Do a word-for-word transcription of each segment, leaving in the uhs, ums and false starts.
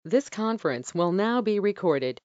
This conference will now be recorded.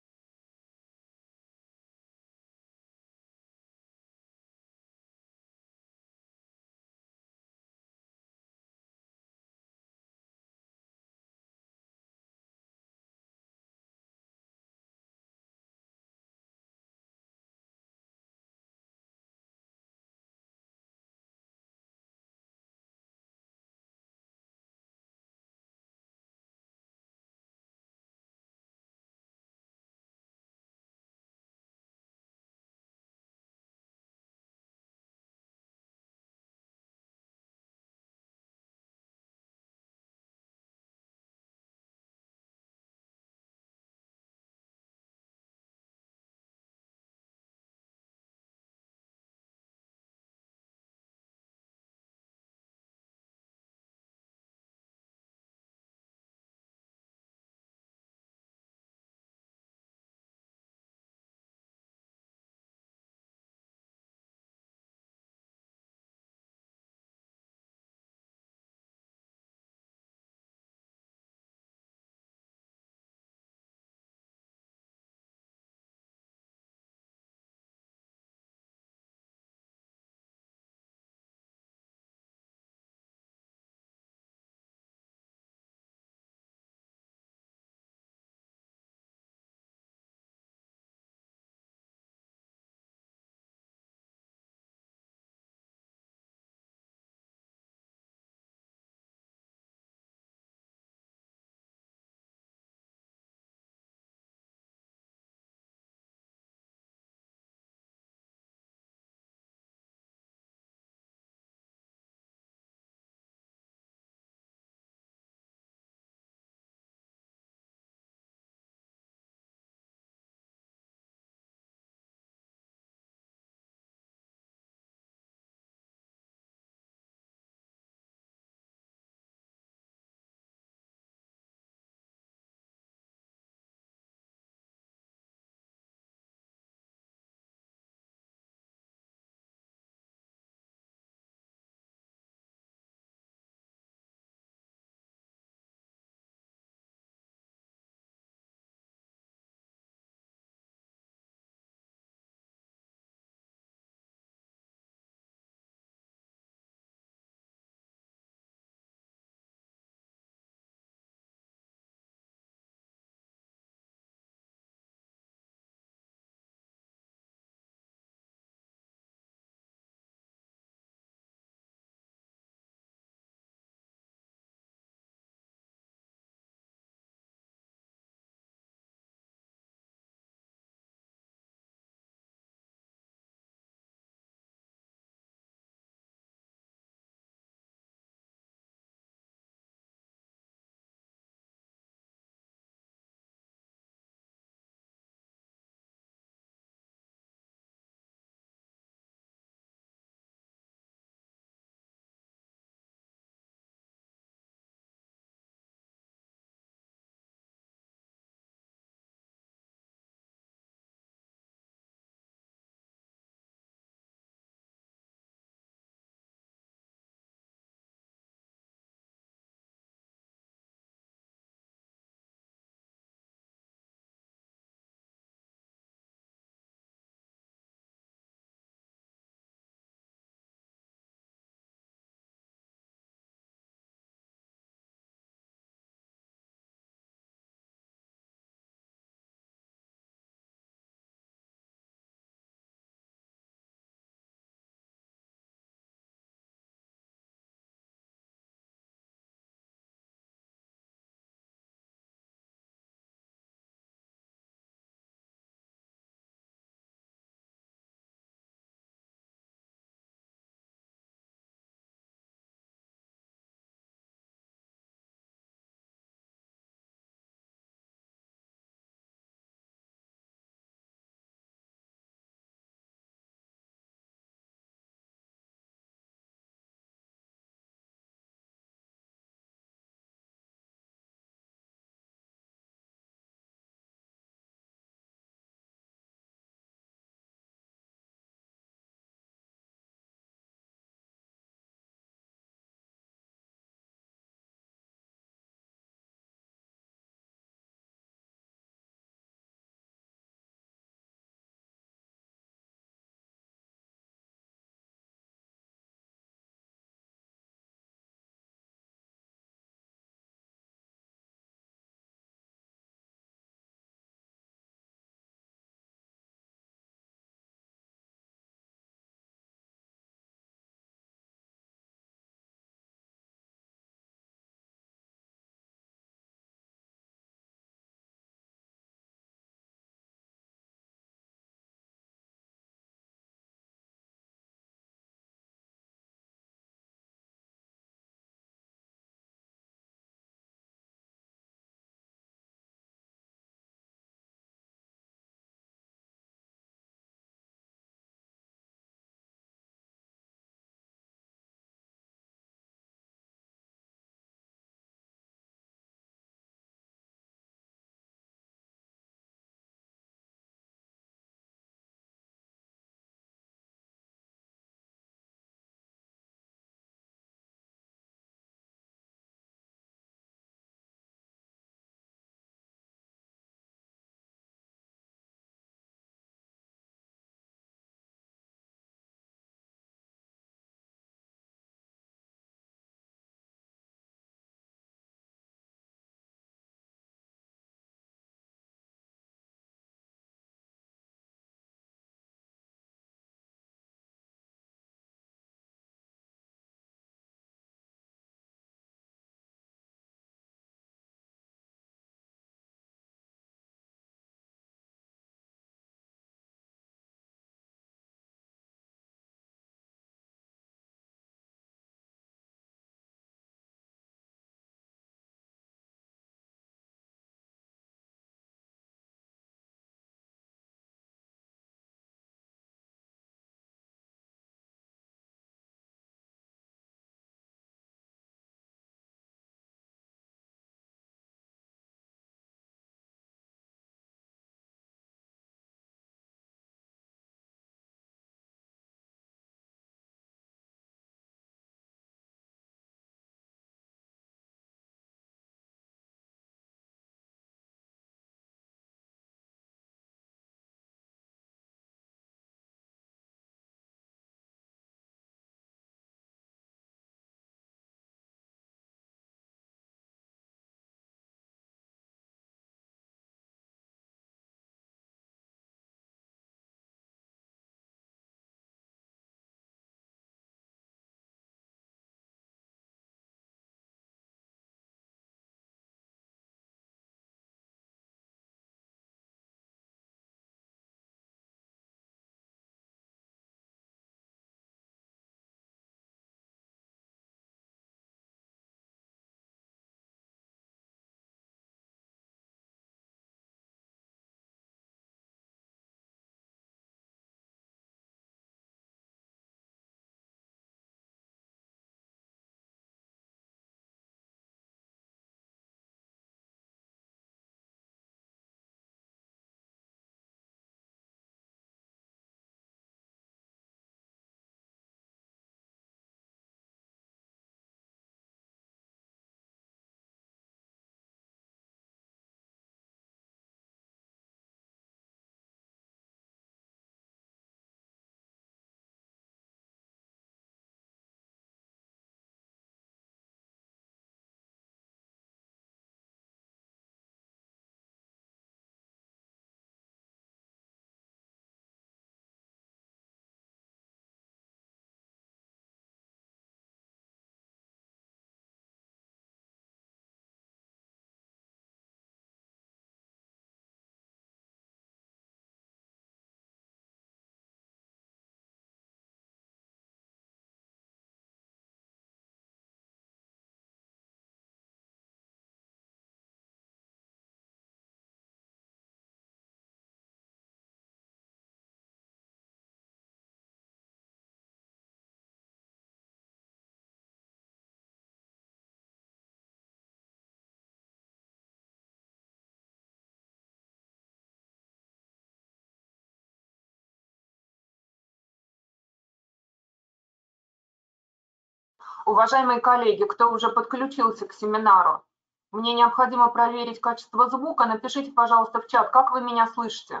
Уважаемые коллеги, кто уже подключился к семинару, мне необходимо проверить качество звука. Напишите, пожалуйста, в чат, как вы меня слышите.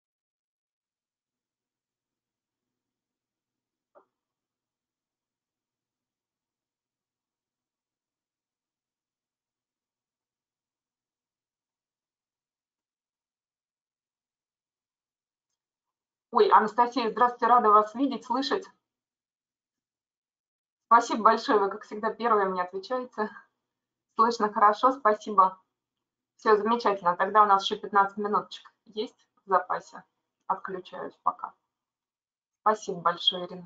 Ой, Анастасия, здравствуйте, рада вас видеть, слышать. Спасибо большое, вы, как всегда, первые мне отвечаете. Слышно хорошо, спасибо. Все замечательно, тогда у нас еще пятнадцать минуточек есть в запасе. Отключаюсь пока. Спасибо большое, Ирина.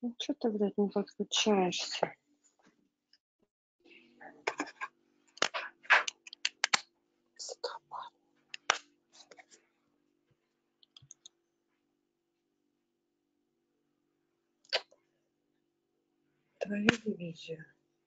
Ну, что ты, блядь, не подключаешься? Твою дивизию.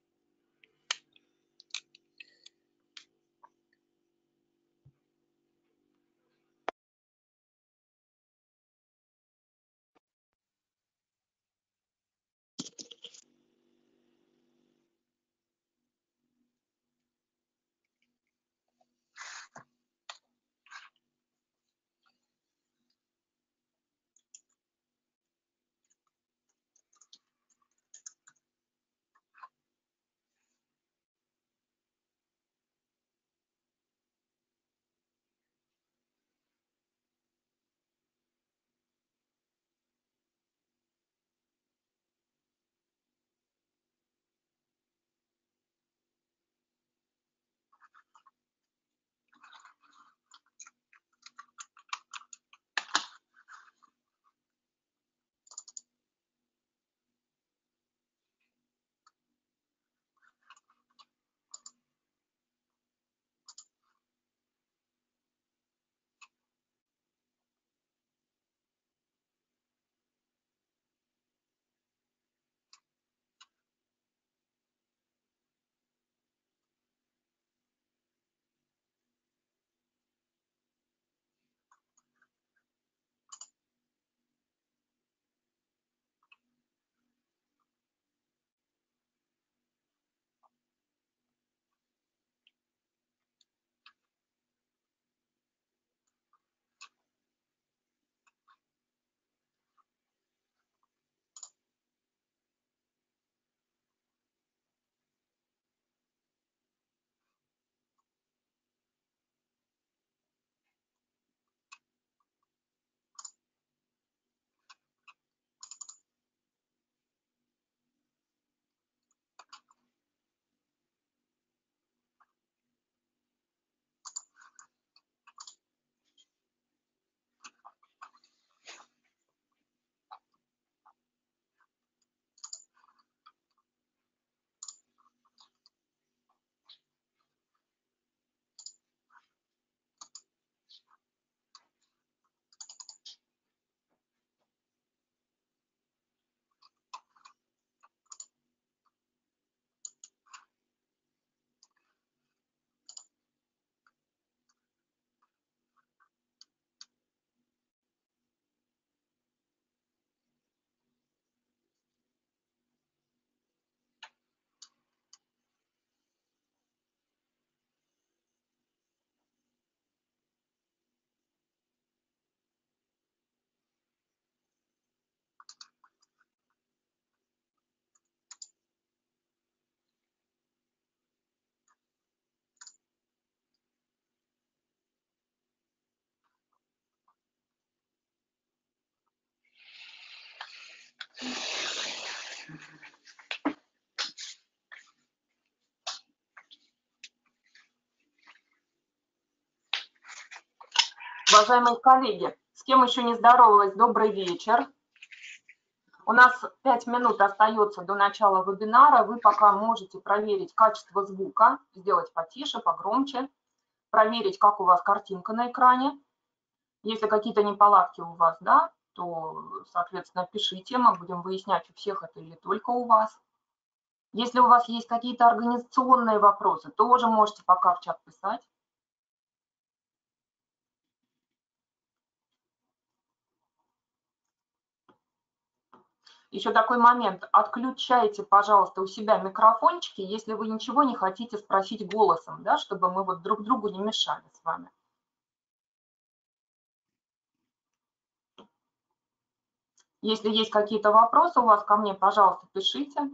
Уважаемые коллеги, с кем еще не здоровалась, добрый вечер. У нас пять минут остается до начала вебинара. Вы пока можете проверить качество звука, сделать потише, погромче, проверить, как у вас картинка на экране. Если какие-то неполадки у вас, да, то, соответственно, пишите, мы будем выяснять, у всех это или только у вас. Если у вас есть какие-то организационные вопросы, тоже можете пока в чат писать. Еще такой момент. Отключайте, пожалуйста, у себя микрофончики, если вы ничего не хотите спросить голосом, да, чтобы мы вот друг другу не мешали с вами. Если есть какие-то вопросы у вас ко мне, пожалуйста, пишите.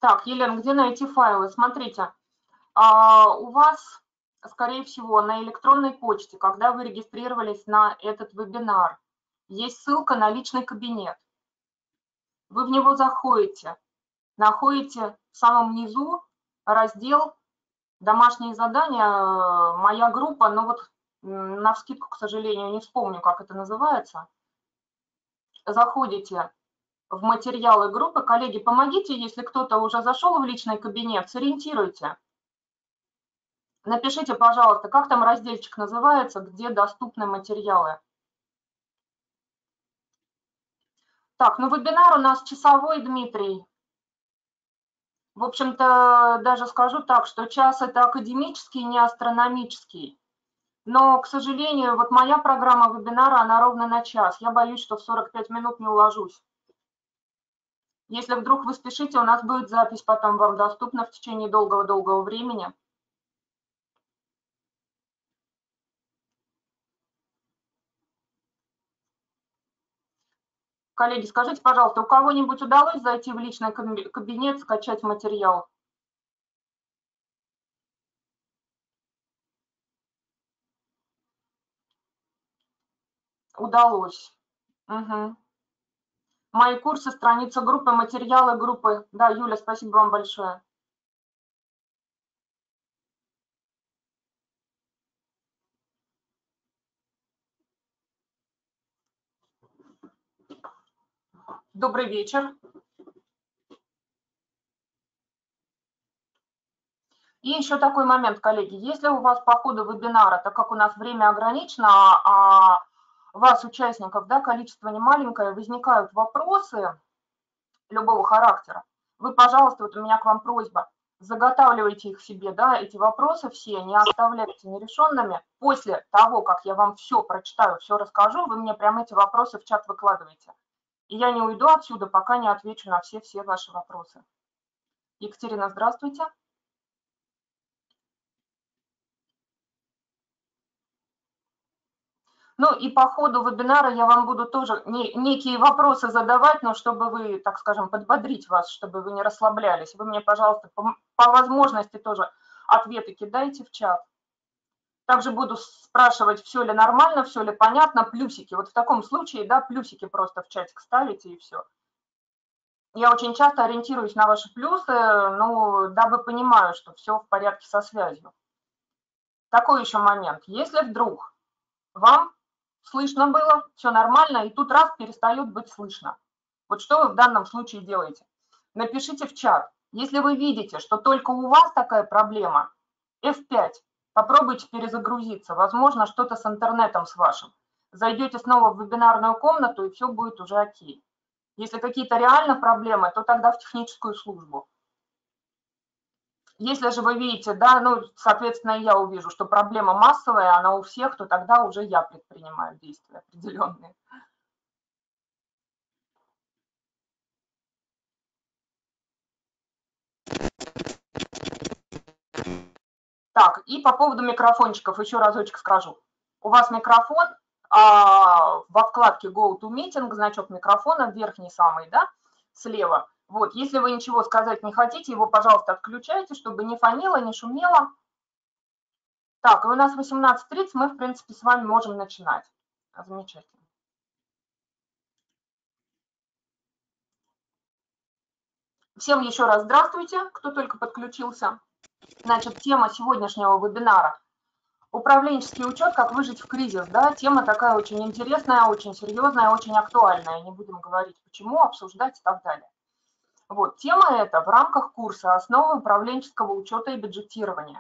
Так, Елена, где найти файлы? Смотрите, а, у вас, скорее всего, на электронной почте, когда вы регистрировались на этот вебинар, есть ссылка на личный кабинет. Вы в него заходите, находите в самом низу раздел «Домашние задания», «Моя группа», но вот навскидку, к сожалению, не вспомню, как это называется. Заходите в материалы группы. Коллеги, помогите, если кто-то уже зашел в личный кабинет, сориентируйте. Напишите, пожалуйста, как там разделчик называется, где доступны материалы. Так, ну вебинар у нас часовой, Дмитрий. В общем-то, даже скажу так, что час это академический, не астрономический. Но, к сожалению, вот моя программа вебинара, она ровно на час. Я боюсь, что в сорок пять минут не уложусь. Если вдруг вы спешите, у нас будет запись потом вам доступна в течение долгого-долгого времени. Коллеги, скажите, пожалуйста, у кого-нибудь удалось зайти в личный кабинет, скачать материал? Удалось. Угу. Мои курсы, страница группы, материалы группы. Да, Юля, спасибо вам большое. Добрый вечер. И еще такой момент, коллеги. Если у вас по ходу вебинара, так как у нас время ограничено, а вас, участников, да, количество немаленькое, возникают вопросы любого характера, вы, пожалуйста, вот у меня к вам просьба, заготавливайте их себе, да, эти вопросы все, не оставляйте нерешенными. После того, как я вам все прочитаю, все расскажу, вы мне прямо эти вопросы в чат выкладываете. И я не уйду отсюда, пока не отвечу на все-все ваши вопросы. Екатерина, здравствуйте. Ну и по ходу вебинара я вам буду тоже не, некие вопросы задавать, но чтобы вы, так скажем, подбодрить вас, чтобы вы не расслаблялись. Вы мне, пожалуйста, по, по возможности тоже ответы кидайте в чат. Также буду спрашивать, все ли нормально, все ли понятно, плюсики. Вот в таком случае, да, плюсики просто в чатик ставите и все. Я очень часто ориентируюсь на ваши плюсы, ну, дабы понимаю, что все в порядке со связью. Такой еще момент. Если вдруг вам слышно было, все нормально, и тут раз перестает быть слышно. Вот что вы в данном случае делаете? Напишите в чат. Если вы видите, что только у вас такая проблема, эф пять, попробуйте перезагрузиться. Возможно, что-то с интернетом с вашим. Зайдете снова в вебинарную комнату, и все будет уже окей. Если какие-то реально проблемы, то тогда в техническую службу. Если же вы видите, да, ну, соответственно, я увижу, что проблема массовая, она у всех, то тогда уже я предпринимаю действия определенные. Так, и по поводу микрофончиков еще разочек скажу. У вас микрофон, а, во вкладке GoToMeeting, значок микрофона, верхний самый, да, слева. Вот, если вы ничего сказать не хотите, его, пожалуйста, отключайте, чтобы не фонило, не шумело. Так, и у нас восемнадцать тридцать, мы, в принципе, с вами можем начинать. Замечательно. Всем еще раз здравствуйте, кто только подключился. Значит, тема сегодняшнего вебинара – управленческий учет, как выжить в кризис. Да? Тема такая очень интересная, очень серьезная, очень актуальная. Не будем говорить почему, обсуждать и так далее. Вот, тема эта в рамках курса «Основы управленческого учета и бюджетирования».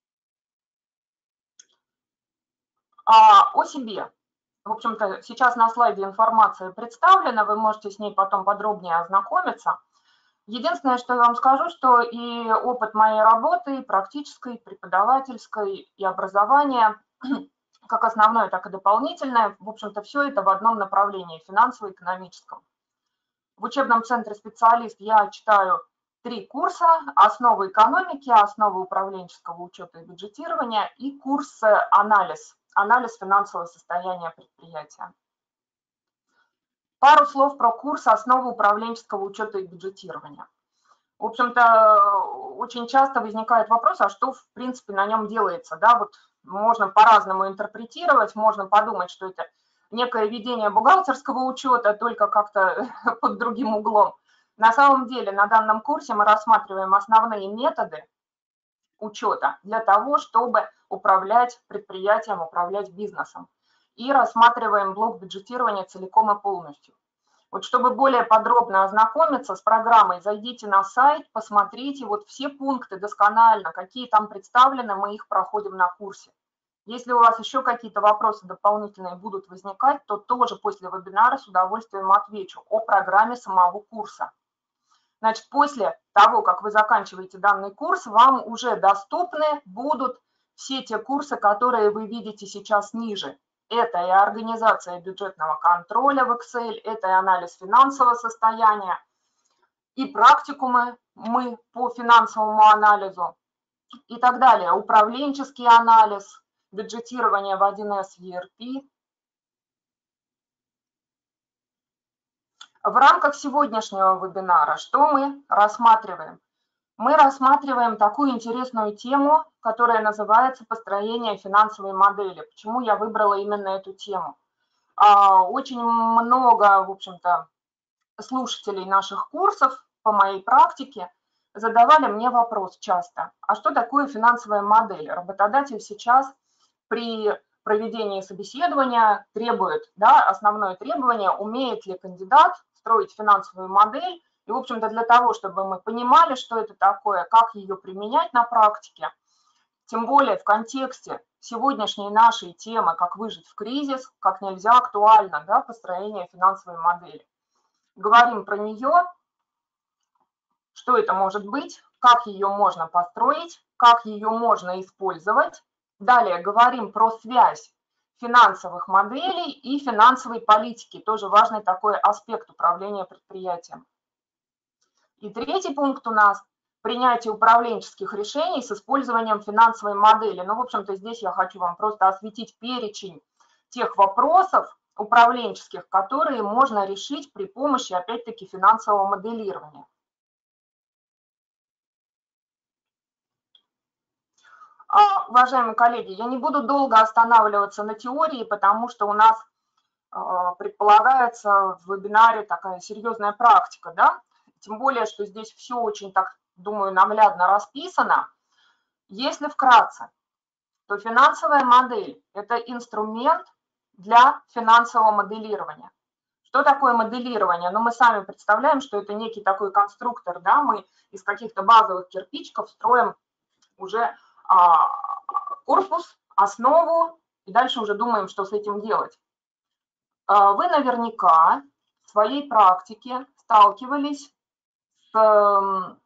А, о себе. В общем-то, сейчас на слайде информация представлена, вы можете с ней потом подробнее ознакомиться. Единственное, что я вам скажу, что и опыт моей работы, и практической, и преподавательской, и образования, как основное, так и дополнительное, в общем-то, все это в одном направлении, финансово-экономическом. В учебном центре «Специалист» я читаю три курса: «Основы экономики», «Основы управленческого учета и бюджетирования» и курс «Анализ», анализ финансового состояния предприятия. Пару слов про курс «Основы управленческого учета и бюджетирования». В общем-то, очень часто возникает вопрос, а что, в принципе, на нем делается, да, вот можно по-разному интерпретировать, можно подумать, что это некое ведение бухгалтерского учета, только как-то под другим углом. На самом деле, на данном курсе мы рассматриваем основные методы учета для того, чтобы управлять предприятием, управлять бизнесом. И рассматриваем блок бюджетирования целиком и полностью. Вот чтобы более подробно ознакомиться с программой, зайдите на сайт, посмотрите вот все пункты досконально, какие там представлены, мы их проходим на курсе. Если у вас еще какие-то вопросы дополнительные будут возникать, то тоже после вебинара с удовольствием отвечу о программе самого курса. Значит, после того, как вы заканчиваете данный курс, вам уже доступны будут все те курсы, которые вы видите сейчас ниже. Это и организация бюджетного контроля в Excel, это и анализ финансового состояния, и практикумы мы по финансовому анализу и так далее. Управленческий анализ, бюджетирование в один эс и эр пи. В рамках сегодняшнего вебинара что мы рассматриваем? Мы рассматриваем такую интересную тему, которая называется построение финансовой модели. Почему я выбрала именно эту тему? Очень много, в общем-то, слушателей наших курсов по моей практике задавали мне вопрос часто, а что такое финансовая модель? Работодатель сейчас при проведении собеседования требует, да, основное требование, умеет ли кандидат строить финансовую модель. И, в общем-то, для того, чтобы мы понимали, что это такое, как ее применять на практике, тем более в контексте сегодняшней нашей темы, как выжить в кризис, как нельзя актуально, да, построение финансовой модели. Говорим про нее, что это может быть, как ее можно построить, как ее можно использовать. Далее говорим про связь финансовых моделей и финансовой политики, тоже важный такой аспект управления предприятием. И третий пункт у нас – принятие управленческих решений с использованием финансовой модели. Ну, в общем-то, здесь я хочу вам просто осветить перечень тех вопросов управленческих, которые можно решить при помощи, опять-таки, финансового моделирования. Уважаемые коллеги, я не буду долго останавливаться на теории, потому что у нас предполагается в вебинаре такая серьезная практика, да? Тем более, что здесь все очень, так думаю, наглядно расписано. Если вкратце, то финансовая модель – это инструмент для финансового моделирования. Что такое моделирование? Ну, мы сами представляем, что это некий такой конструктор, да, мы из каких-то базовых кирпичиков строим уже а, корпус, основу, и дальше уже думаем, что с этим делать. А, вы наверняка в своей практике сталкивались с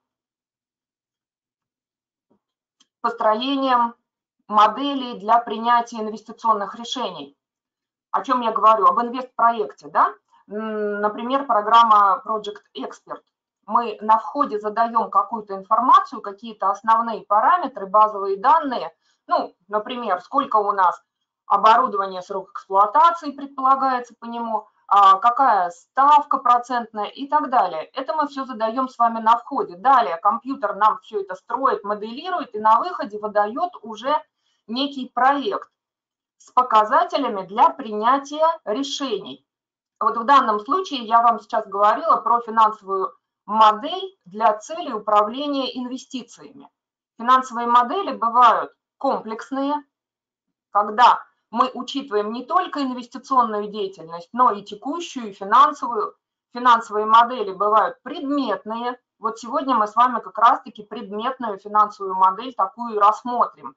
построением моделей для принятия инвестиционных решений. О чем я говорю? Об инвестпроекте, да? Например, программа Project Expert. Мы на входе задаем какую-то информацию, какие-то основные параметры, базовые данные. Ну, например, сколько у нас оборудования, срок эксплуатации предполагается по нему, какая ставка процентная и так далее. Это мы все задаем с вами на входе. Далее компьютер нам все это строит, моделирует и на выходе выдает уже некий проект с показателями для принятия решений. Вот в данном случае я вам сейчас говорила про финансовую модель для целей управления инвестициями. Финансовые модели бывают комплексные, когда мы учитываем не только инвестиционную деятельность, но и текущую, и финансовую. Финансовые модели бывают предметные. Вот сегодня мы с вами как раз-таки предметную финансовую модель такую и рассмотрим.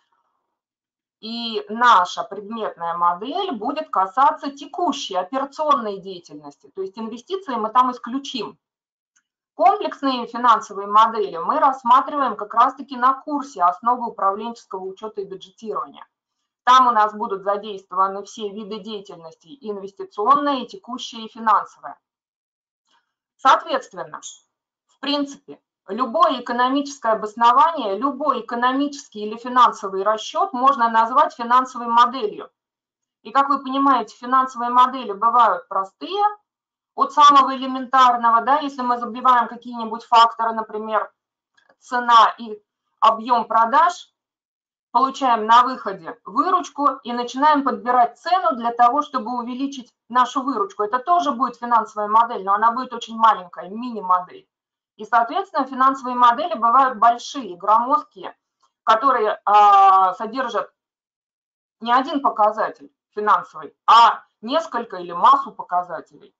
И наша предметная модель будет касаться текущей операционной деятельности. То есть инвестиции мы там исключим. Комплексные финансовые модели мы рассматриваем как раз-таки на курсе «Основы управленческого учета и бюджетирования». Там у нас будут задействованы все виды деятельности, и инвестиционная, и текущая, и финансовая. Соответственно, в принципе, любое экономическое обоснование, любой экономический или финансовый расчет можно назвать финансовой моделью. И, как вы понимаете, финансовые модели бывают простые, от самого элементарного, да, если мы забиваем какие-нибудь факторы, например, цена и объем продаж, получаем на выходе выручку и начинаем подбирать цену для того, чтобы увеличить нашу выручку. Это тоже будет финансовая модель, но она будет очень маленькая, мини-модель. И, соответственно, финансовые модели бывают большие, громоздкие, которые а, содержат не один показатель финансовый, а несколько или массу показателей.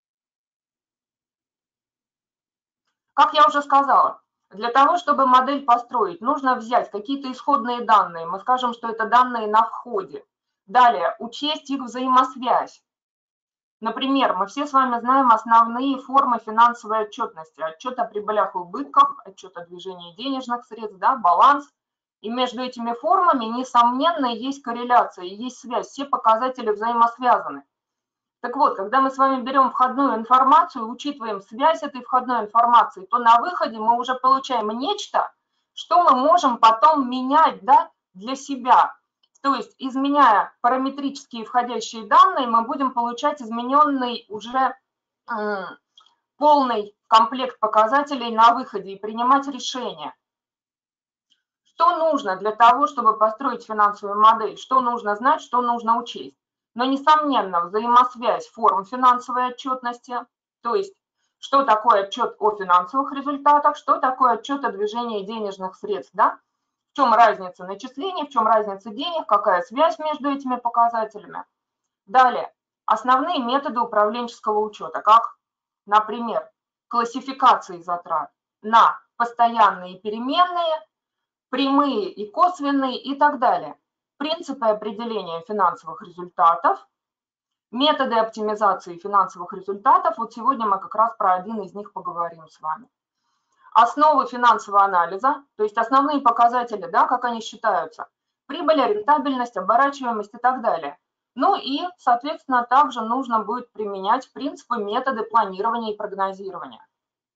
Как я уже сказала, для того, чтобы модель построить, нужно взять какие-то исходные данные. Мы скажем, что это данные на входе. Далее, учесть их взаимосвязь. Например, мы все с вами знаем основные формы финансовой отчетности. Отчет о прибылях и убытках, отчет о движении денежных средств, да, баланс. И между этими формами, несомненно, есть корреляция, есть связь. Все показатели взаимосвязаны. Так вот, когда мы с вами берем входную информацию, учитываем связь этой входной информации, то на выходе мы уже получаем нечто, что мы можем потом менять, да, для себя. То есть, изменяя параметрические входящие данные, мы будем получать измененный уже э, полный комплект показателей на выходе и принимать решения. Что нужно для того, чтобы построить финансовую модель? Что нужно знать, что нужно учесть? Но, несомненно, взаимосвязь форм финансовой отчетности, то есть, что такое отчет о финансовых результатах, что такое отчет о движении денежных средств, да? В чем разница начислений, в чем разница денег, какая связь между этими показателями. Далее, основные методы управленческого учета, как, например, классификации затрат на постоянные и переменные, прямые и косвенные и так далее. Принципы определения финансовых результатов, методы оптимизации финансовых результатов. Вот сегодня мы как раз про один из них поговорим с вами. Основы финансового анализа, то есть основные показатели, да, как они считаются, прибыль, рентабельность, оборачиваемость и так далее. Ну и, соответственно, также нужно будет применять принципы, методы планирования и прогнозирования.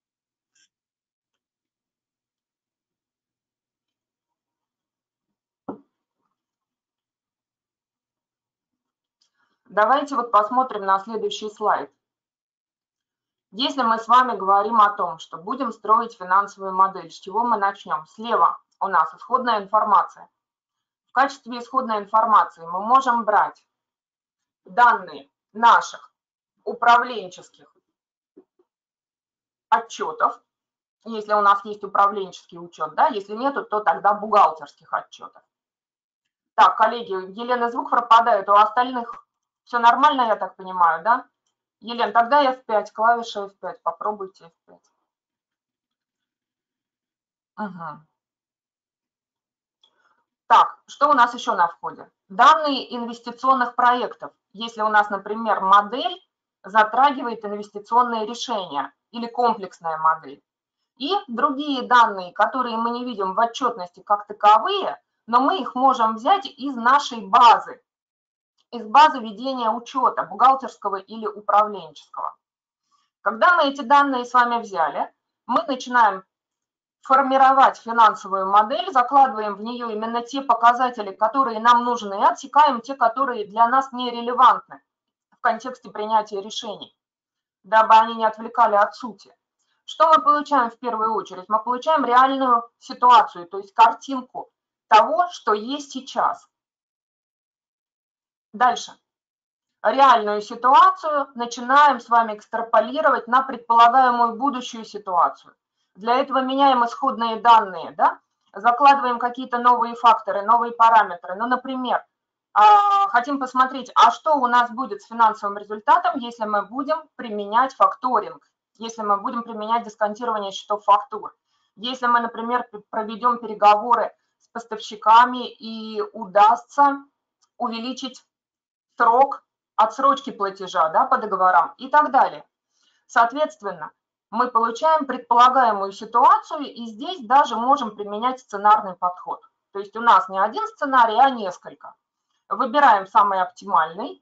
Давайте вот посмотрим на следующий слайд. Если мы с вами говорим о том, что будем строить финансовую модель, с чего мы начнем? Слева у нас исходная информация. В качестве исходной информации мы можем брать данные наших управленческих отчетов, если у нас есть управленческий учет, да, если нету, то тогда бухгалтерских отчетов. Так, коллеги, Елена, звук пропадает, у остальных все нормально, я так понимаю, да? Елена, тогда эф пять, клавиша эф пять, попробуйте эф пять. Угу. Так, что у нас еще на входе? Данные инвестиционных проектов. Если у нас, например, модель затрагивает инвестиционные решения или комплексная модель. И другие данные, которые мы не видим в отчетности как таковые, но мы их можем взять из нашей базы, из базы ведения учета, бухгалтерского или управленческого. Когда мы эти данные с вами взяли, мы начинаем формировать финансовую модель, закладываем в нее именно те показатели, которые нам нужны, и отсекаем те, которые для нас нерелевантны в контексте принятия решений, дабы они не отвлекали от сути. Что мы получаем в первую очередь? Мы получаем реальную ситуацию, то есть картинку того, что есть сейчас. Дальше. Реальную ситуацию начинаем с вами экстраполировать на предполагаемую будущую ситуацию. Для этого меняем исходные данные, да? Закладываем какие-то новые факторы, новые параметры. Ну, например, хотим посмотреть, а что у нас будет с финансовым результатом, если мы будем применять факторинг, если мы будем применять дисконтирование счетов фактур. Если мы, например, проведем переговоры с поставщиками и удастся увеличить срок отсрочки платежа, да, по договорам и так далее. Соответственно, мы получаем предполагаемую ситуацию, и здесь даже можем применять сценарный подход. То есть у нас не один сценарий, а несколько. Выбираем самый оптимальный.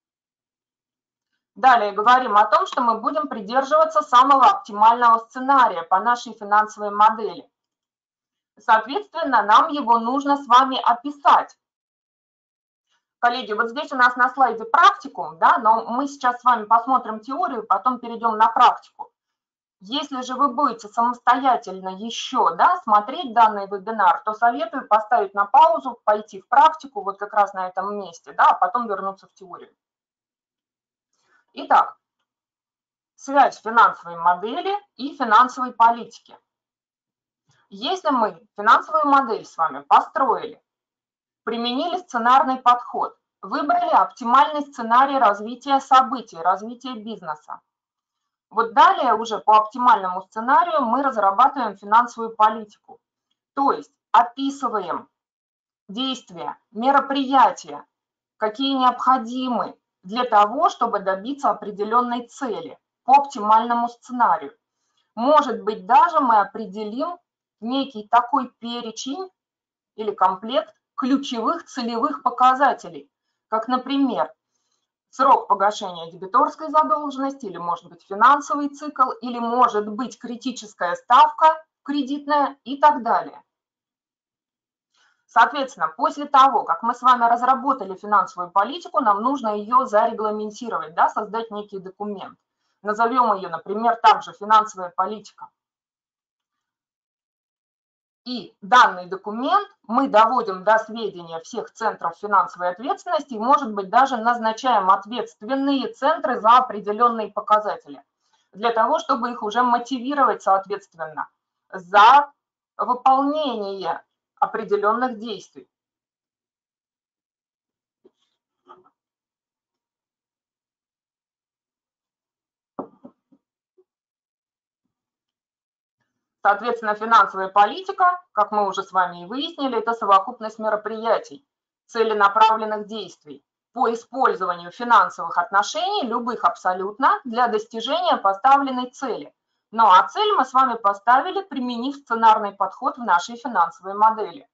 Далее говорим о том, что мы будем придерживаться самого оптимального сценария по нашей финансовой модели. Соответственно, нам его нужно с вами описать. Коллеги, вот здесь у нас на слайде практикум, да, но мы сейчас с вами посмотрим теорию, потом перейдем на практику. Если же вы будете самостоятельно еще, да, смотреть данный вебинар, то советую поставить на паузу, пойти в практику вот как раз на этом месте, да, а потом вернуться в теорию. Итак, связь финансовой модели и финансовой политики. Если мы финансовую модель с вами построили, применили сценарный подход, выбрали оптимальный сценарий развития событий, развития бизнеса, вот далее уже по оптимальному сценарию мы разрабатываем финансовую политику, то есть описываем действия, мероприятия, какие необходимы для того, чтобы добиться определенной цели по оптимальному сценарию. Может быть, даже мы определим некий такой перечень или комплект ключевых целевых показателей, как, например, срок погашения дебиторской задолженности, или, может быть, финансовый цикл, или, может быть, критическая ставка кредитная и так далее. Соответственно, после того, как мы с вами разработали финансовую политику, нам нужно ее зарегламентировать, да, создать некий документ. Назовем ее, например, также финансовая политика. И данный документ мы доводим до сведения всех центров финансовой ответственности и, может быть, даже назначаем ответственные центры за определенные показатели, для того, чтобы их уже мотивировать, соответственно, за выполнение определенных действий. Соответственно, финансовая политика, как мы уже с вами и выяснили, это совокупность мероприятий, целенаправленных действий по использованию финансовых отношений, любых абсолютно, для достижения поставленной цели. Ну а цель мы с вами поставили, применив сценарный подход в нашей финансовой модели.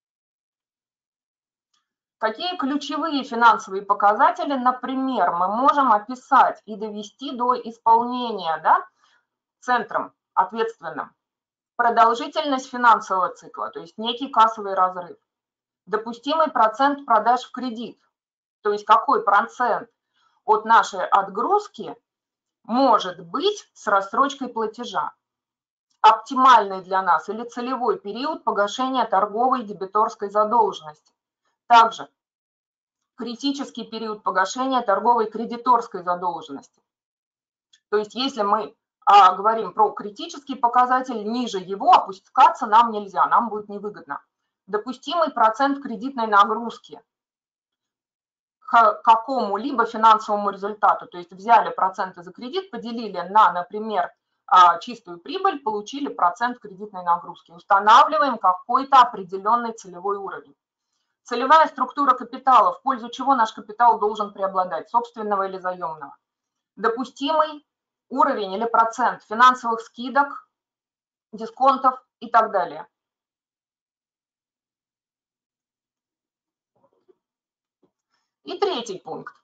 Какие ключевые финансовые показатели, например, мы можем описать и довести до исполнения, да, центром ответственным? Продолжительность финансового цикла, то есть некий кассовый разрыв. Допустимый процент продаж в кредит, то есть какой процент от нашей отгрузки может быть с рассрочкой платежа. Оптимальный для нас или целевой период погашения торговой дебиторской задолженности. Также критический период погашения торговой кредиторской задолженности. То есть если мы а, говорим про критический показатель, ниже его опускаться нам нельзя, нам будет невыгодно. Допустимый процент кредитной нагрузки к какому-либо финансовому результату. То есть взяли проценты за кредит, поделили на, например, чистую прибыль, получили процент кредитной нагрузки. Устанавливаем какой-то определенный целевой уровень. Целевая структура капитала, в пользу чего наш капитал должен преобладать, собственного или заемного. Допустимый уровень или процент финансовых скидок, дисконтов и так далее. И третий пункт.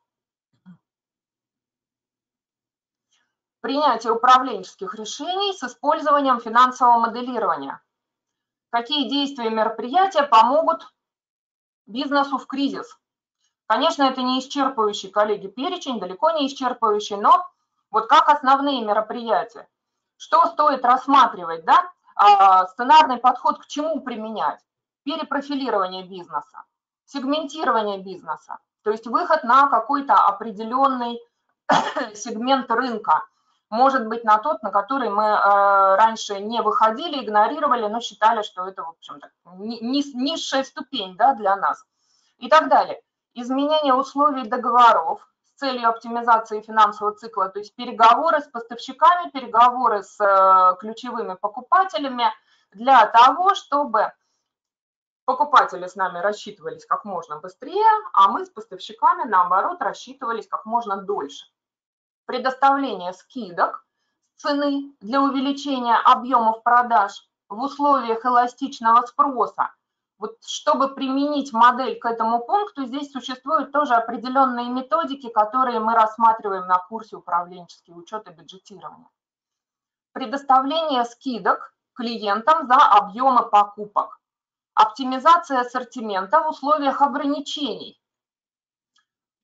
Принятие управленческих решений с использованием финансового моделирования. Какие действия и мероприятия помогут бизнесу в кризис? Конечно, это не исчерпывающий, коллеги, перечень, далеко не исчерпывающий, но вот как основные мероприятия. Что стоит рассматривать, да? А, сценарный подход к чему применять? Перепрофилирование бизнеса, сегментирование бизнеса, то есть выход на какой-то определенный сегмент рынка. Может быть, на тот, на который мы э, раньше не выходили, игнорировали, но считали, что это, в общем-то, низшая ступень, да, для нас. И так далее. Изменение условий договоров с целью оптимизации финансового цикла, то есть переговоры с поставщиками, переговоры с э, ключевыми покупателями для того, чтобы покупатели с нами рассчитывались как можно быстрее, а мы с поставщиками, наоборот, рассчитывались как можно дольше. Предоставление скидок цены для увеличения объемов продаж в условиях эластичного спроса. Вот чтобы применить модель к этому пункту, здесь существуют тоже определенные методики, которые мы рассматриваем на курсе управленческий учет и бюджетирование. Предоставление скидок клиентам за объемы покупок. Оптимизация ассортимента в условиях ограничений.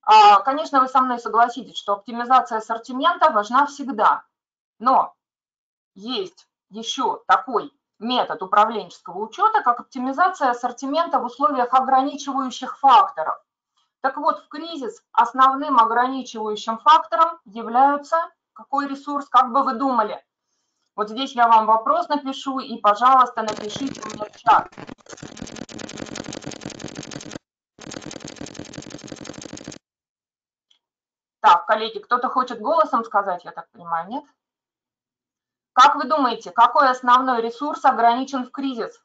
Конечно, вы со мной согласитесь, что оптимизация ассортимента важна всегда, но есть еще такой метод управленческого учета, как оптимизация ассортимента в условиях ограничивающих факторов. Так вот, в кризис основным ограничивающим фактором является какой ресурс, как бы вы думали? Вот здесь я вам вопрос напишу, и, пожалуйста, напишите мне в чат. Так, коллеги, кто-то хочет голосом сказать, я так понимаю, нет? Как вы думаете, какой основной ресурс ограничен в кризис?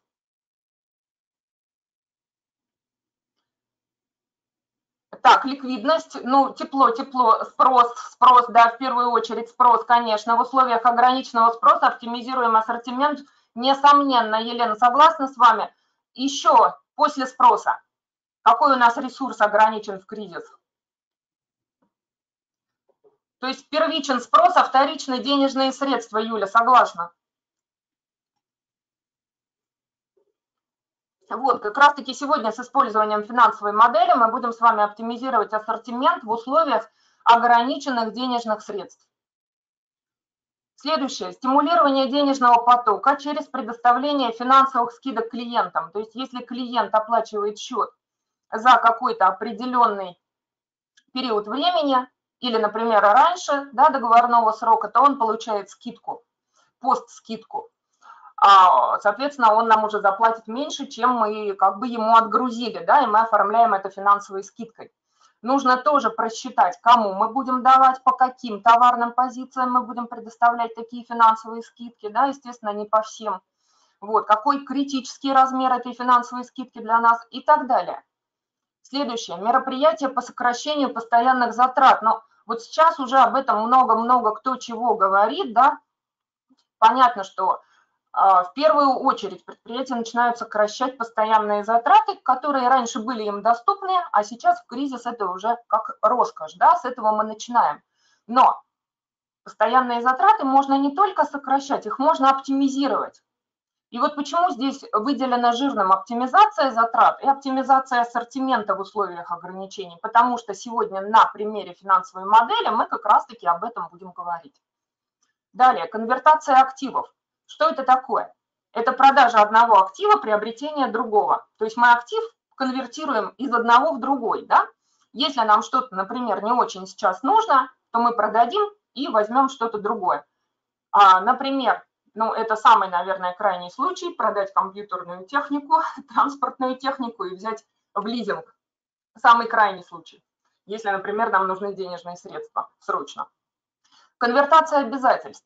Так, ликвидность, ну, тепло, тепло, спрос, спрос, да, в первую очередь спрос, конечно. В условиях ограниченного спроса оптимизируем ассортимент, несомненно, Елена, согласна с вами? Еще после спроса, какой у нас ресурс ограничен в кризис? То есть первичен спрос, а вторичные денежные средства, Юля, согласна? Вот, как раз-таки сегодня с использованием финансовой модели мы будем с вами оптимизировать ассортимент в условиях ограниченных денежных средств. Следующее. Стимулирование денежного потока через предоставление финансовых скидок клиентам. То есть если клиент оплачивает счет за какой-то определенный период времени или, например, раньше, да, договорного срока, то он получает скидку, постскидку. Соответственно, он нам уже заплатит меньше, чем мы как бы ему отгрузили, да, и мы оформляем это финансовой скидкой. Нужно тоже просчитать, кому мы будем давать, по каким товарным позициям мы будем предоставлять такие финансовые скидки, да, естественно, не по всем. Вот, какой критический размер этой финансовой скидки для нас и так далее. Следующее, мероприятие по сокращению постоянных затрат. Но вот сейчас уже об этом много-много кто чего говорит, да. Понятно, что в первую очередь предприятия начинают сокращать постоянные затраты, которые раньше были им доступны, а сейчас в кризис это уже как роскошь, да, с этого мы начинаем. Но постоянные затраты можно не только сокращать, их можно оптимизировать. И вот почему здесь выделена жирным оптимизация затрат и оптимизация ассортимента в условиях ограничений, потому что сегодня на примере финансовой модели мы как раз-таки об этом будем говорить. Далее, конвертация активов. Что это такое? Это продажа одного актива, приобретение другого. То есть мы актив конвертируем из одного в другой, да? Если нам что-то, например, не очень сейчас нужно, то мы продадим и возьмем что-то другое. А, например, ну это самый, наверное, крайний случай, продать компьютерную технику, транспортную технику и взять в лизинг. Самый крайний случай, если, например, нам нужны денежные средства срочно. Конвертация обязательств.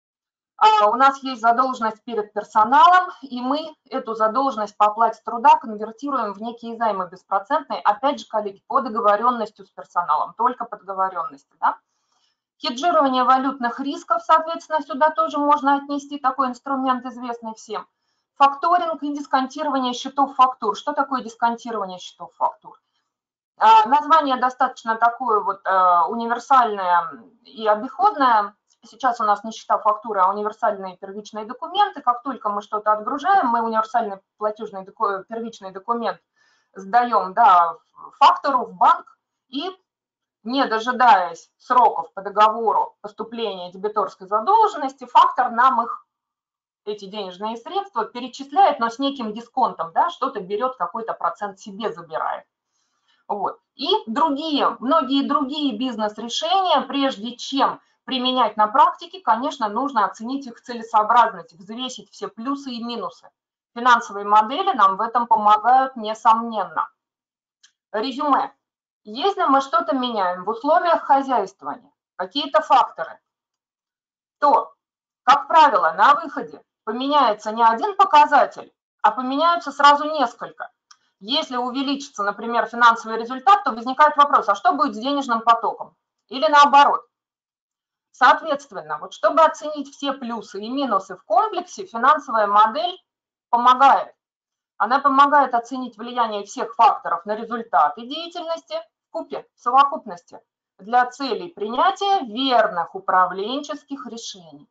У нас есть задолженность перед персоналом, и мы эту задолженность по оплате труда конвертируем в некие займы беспроцентные, опять же, коллеги, по договоренности с персоналом, только по договоренности. Да? Хеджирование валютных рисков, соответственно, сюда тоже можно отнести, такой инструмент известный всем. Факторинг и дисконтирование счетов фактур. Что такое дисконтирование счетов фактур? Название достаточно такое вот универсальное и обиходное. Сейчас у нас не счета фактуры, а универсальные первичные документы. Как только мы что-то отгружаем, мы универсальный платежный первичный документ сдаем, да, фактору в банк и, не дожидаясь сроков по договору поступления дебиторской задолженности, фактор нам их, эти денежные средства, перечисляет, но с неким дисконтом, да, что-то берет, какой-то процент себе забирает. Вот. И другие, многие другие бизнес-решения, прежде чем применять на практике, конечно, нужно оценить их целесообразность, взвесить все плюсы и минусы. Финансовые модели нам в этом помогают, несомненно. Резюме. Если мы что-то меняем в условиях хозяйствования, какие-то факторы, то, как правило, на выходе поменяется не один показатель, а поменяются сразу несколько. Если увеличится, например, финансовый результат, то возникает вопрос, а что будет с денежным потоком? Или наоборот. Соответственно, вот чтобы оценить все плюсы и минусы в комплексе, финансовая модель помогает. Она помогает оценить влияние всех факторов на результаты деятельности в купе, в совокупности, для целей принятия верных управленческих решений.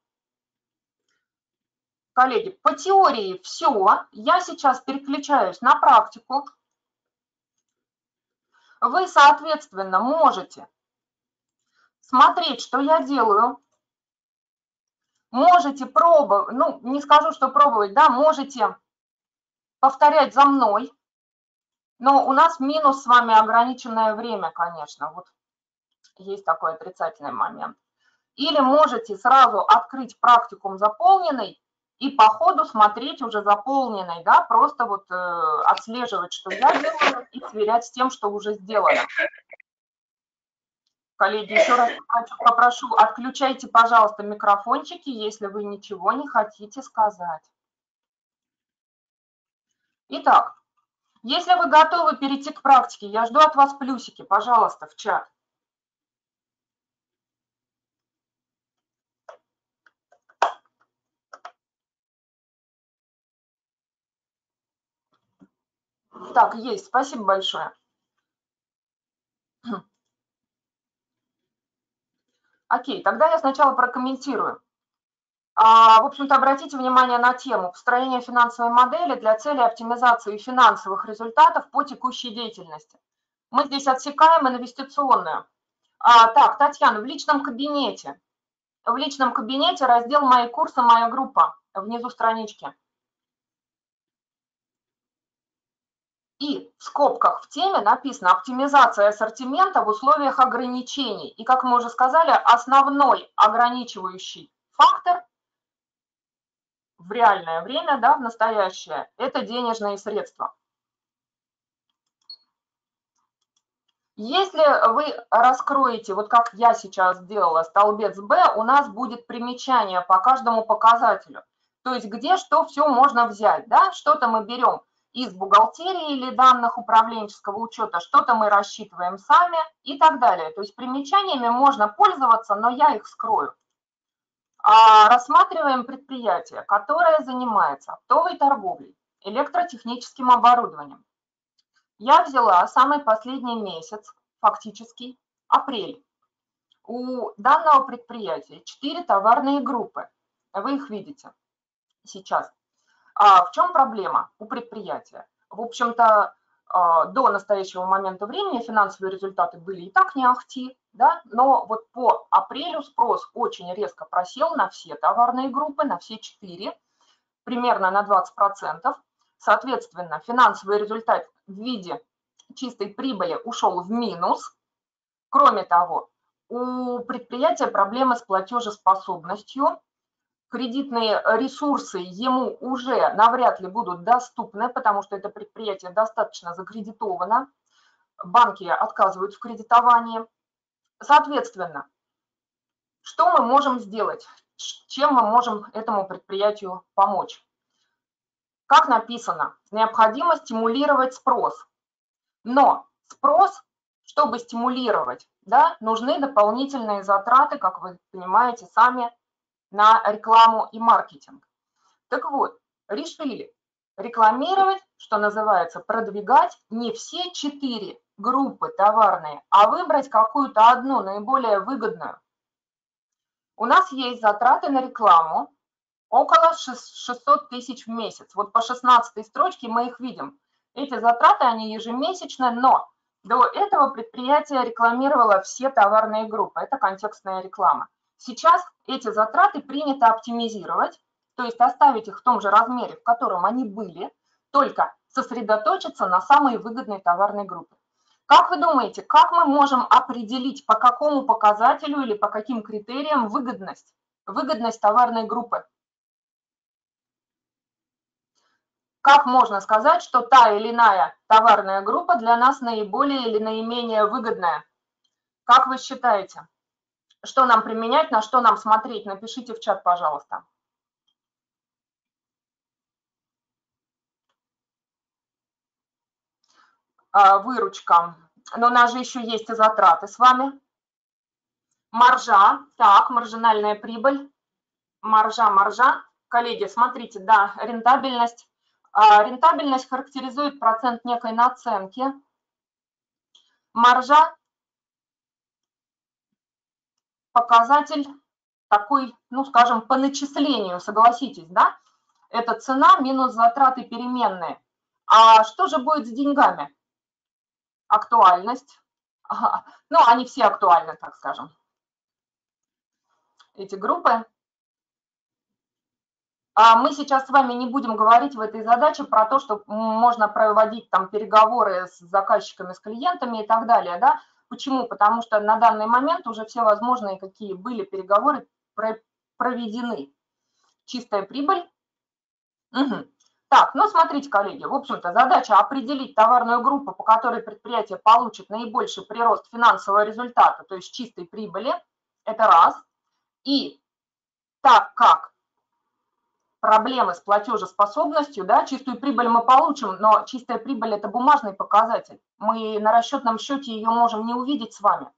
Коллеги, по теории все. Я сейчас переключаюсь на практику. Вы, соответственно, можете смотреть, что я делаю, можете пробовать, ну, не скажу, что пробовать, да, можете повторять за мной, но у нас минус с вами ограниченное время, конечно, вот есть такой отрицательный момент. Или можете сразу открыть практикум заполненный и по ходу смотреть уже заполненный, да, просто вот э, отслеживать, что я делаю, и сверять с тем, что уже сделано. Коллеги, еще раз попрошу, отключайте, пожалуйста, микрофончики, если вы ничего не хотите сказать. Итак, если вы готовы перейти к практике, я жду от вас плюсики, пожалуйста, в чат. Так, есть, спасибо большое. Окей, тогда я сначала прокомментирую. В общем-то, обратите внимание на тему построения финансовой модели для цели оптимизации финансовых результатов по текущей деятельности. Мы здесь отсекаем инвестиционную. А, так, Татьяна, в личном кабинете. В личном кабинете раздел «Мои курсы», «Моя группа», внизу странички. И в скобках в теме написано «Оптимизация ассортимента в условиях ограничений». И, как мы уже сказали, основной ограничивающий фактор в реальное время, да, в настоящее, это денежные средства. Если вы раскроете, вот как я сейчас сделала, столбец Б, у нас будет примечание по каждому показателю. То есть где что все можно взять, да, что-то мы берем из бухгалтерии или данных управленческого учета, что-то мы рассчитываем сами и так далее. То есть примечаниями можно пользоваться, но я их скрою. А рассматриваем предприятие, которое занимается оптовой торговлей, электротехническим оборудованием. Я взяла самый последний месяц, фактически апрель. У данного предприятия четыре товарные группы. Вы их видите сейчас. А в чем проблема у предприятия? В общем-то, до настоящего момента времени финансовые результаты были и так не ахти, да, но вот по апрелю спрос очень резко просел на все товарные группы, на все четыре, примерно на двадцать процентов. Соответственно, финансовый результат в виде чистой прибыли ушел в минус. Кроме того, у предприятия проблемы с платежеспособностью. Кредитные ресурсы ему уже навряд ли будут доступны, потому что это предприятие достаточно закредитовано. Банки отказывают в кредитовании. Соответственно, что мы можем сделать? Чем мы можем этому предприятию помочь? Как написано, необходимо стимулировать спрос. Но спрос, чтобы стимулировать, да, нужны дополнительные затраты, как вы понимаете сами, на рекламу и маркетинг. Так вот, решили рекламировать, что называется, продвигать не все четыре группы товарные, а выбрать какую-то одну, наиболее выгодную. У нас есть затраты на рекламу около шестисот тысяч в месяц. Вот по шестнадцатой строчке мы их видим. Эти затраты, они ежемесячные, но до этого предприятие рекламировало все товарные группы. Это контекстная реклама. Сейчас эти затраты принято оптимизировать, то есть оставить их в том же размере, в котором они были, только сосредоточиться на самой выгодной товарной группе. Как вы думаете, как мы можем определить, по какому показателю или по каким критериям выгодность, выгодность товарной группы? Как можно сказать, что та или иная товарная группа для нас наиболее или наименее выгодная? Как вы считаете? Что нам применять, на что нам смотреть? Напишите в чат, пожалуйста. Выручка. Но у нас же еще есть и затраты с вами. Маржа. Так, маржинальная прибыль. Маржа, маржа. Коллеги, смотрите, да, рентабельность. Рентабельность характеризует процент некой наценки. Маржа – показатель такой, ну, скажем, по начислению, согласитесь, да? Это цена минус затраты переменные. А что же будет с деньгами? актуальность. Ага. Ну, они все актуальны, так скажем, эти группы. А мы сейчас с вами не будем говорить в этой задаче про то, что можно проводить там переговоры с заказчиками, с клиентами и так далее, да. Почему? Потому что на данный момент уже все возможные, какие были переговоры, проведены. Чистая прибыль. Угу. Так, ну смотрите, коллеги, в общем-то задача определить товарную группу, по которой предприятие получит наибольший прирост финансового результата, то есть чистой прибыли, это раз. И так как проблемы с платежеспособностью, да, чистую прибыль мы получим, но чистая прибыль – это бумажный показатель. Мы на расчетном счете ее можем не увидеть с вами.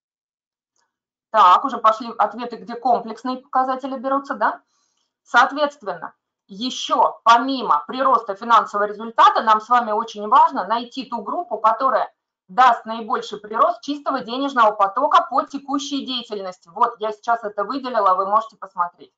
Так, уже пошли ответы, где комплексные показатели берутся, да. Соответственно, еще помимо прироста финансового результата, нам с вами очень важно найти ту группу, которая даст наибольший прирост чистого денежного потока по текущей деятельности. Вот я сейчас это выделила, вы можете посмотреть.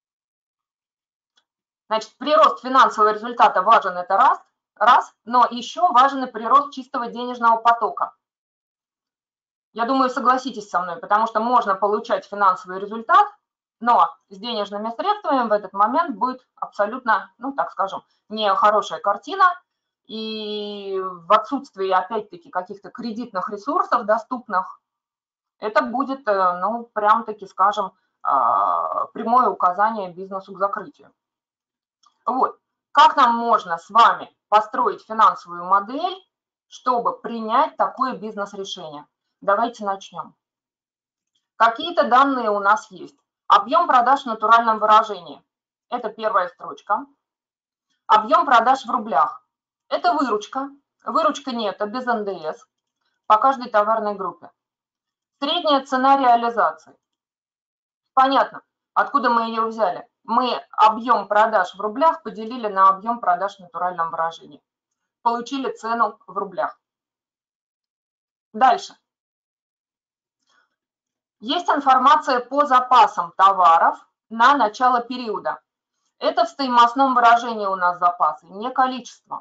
Значит, прирост финансового результата важен, это раз, раз, но еще важен и прирост чистого денежного потока. Я думаю, согласитесь со мной, потому что можно получать финансовый результат, но с денежными средствами в этот момент будет абсолютно, ну, так скажем, нехорошая картина. И в отсутствии, опять-таки, каких-то кредитных ресурсов доступных, это будет, ну, прям-таки, скажем, прямое указание бизнесу к закрытию. Вот. Как нам можно с вами построить финансовую модель, чтобы принять такое бизнес-решение? Давайте начнем. Какие-то данные у нас есть. Объем продаж в натуральном выражении. Это первая строчка. Объем продаж в рублях. Это выручка. Выручка нетто без эн дэ эс по каждой товарной группе. Средняя цена реализации. Понятно, откуда мы ее взяли. Мы объем продаж в рублях поделили на объем продаж в натуральном выражении. Получили цену в рублях. Дальше. Есть информация по запасам товаров на начало периода. Это в стоимостном выражении у нас запасы, не количество.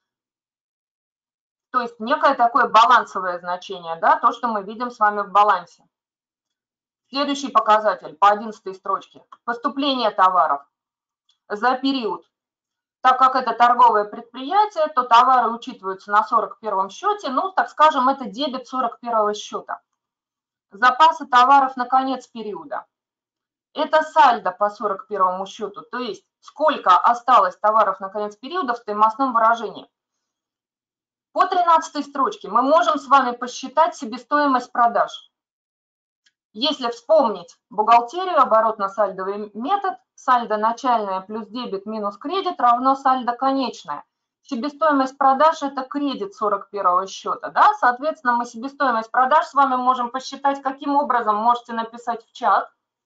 То есть некое такое балансовое значение, да, то, что мы видим с вами в балансе. Следующий показатель по одиннадцатой строчке. Поступление товаров за период. Так как это торговое предприятие, то товары учитываются на сорок первом счете, ну, так скажем, это дебет сорок первого счета. Запасы товаров на конец периода. Это сальдо по сорок первому счету, то есть сколько осталось товаров на конец периода в стоимостном выражении. По тринадцатой строчке мы можем с вами посчитать себестоимость продаж. Если вспомнить бухгалтерию, оборотно-сальдовый метод, сальдо начальное плюс дебет минус кредит равно сальдо конечное. Себестоимость продаж – это кредит сорок первого счета, да? Соответственно, мы себестоимость продаж с вами можем посчитать каким образом, можете написать в чат.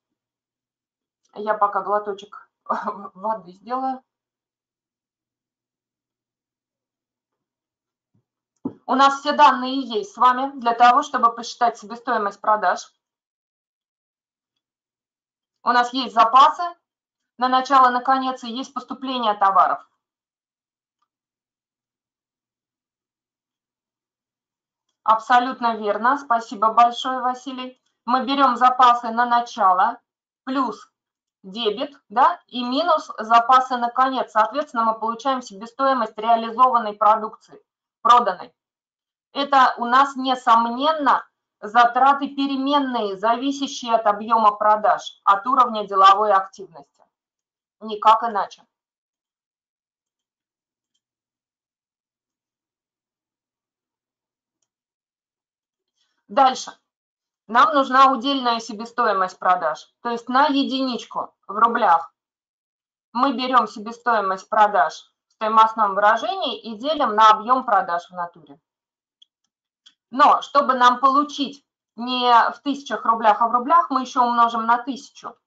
Я пока глоточек воды сделаю. У нас все данные есть с вами для того, чтобы посчитать себестоимость продаж. У нас есть запасы на начало, на конец, и есть поступление товаров. Абсолютно верно. Спасибо большое, Василий. Мы берем запасы на начало плюс дебет, да, и минус запасы на конец. Соответственно, мы получаем себестоимость реализованной продукции, проданной. Это у нас, несомненно, затраты переменные, зависящие от объема продаж, от уровня деловой активности. Никак иначе. Дальше. Нам нужна удельная себестоимость продаж, то есть на единичку в рублях. Мы берем себестоимость продаж в стоимостном выражении и делим на объем продаж в натуре. Но чтобы нам получить не в тысячах рублях, а в рублях, мы еще умножим на тысячу.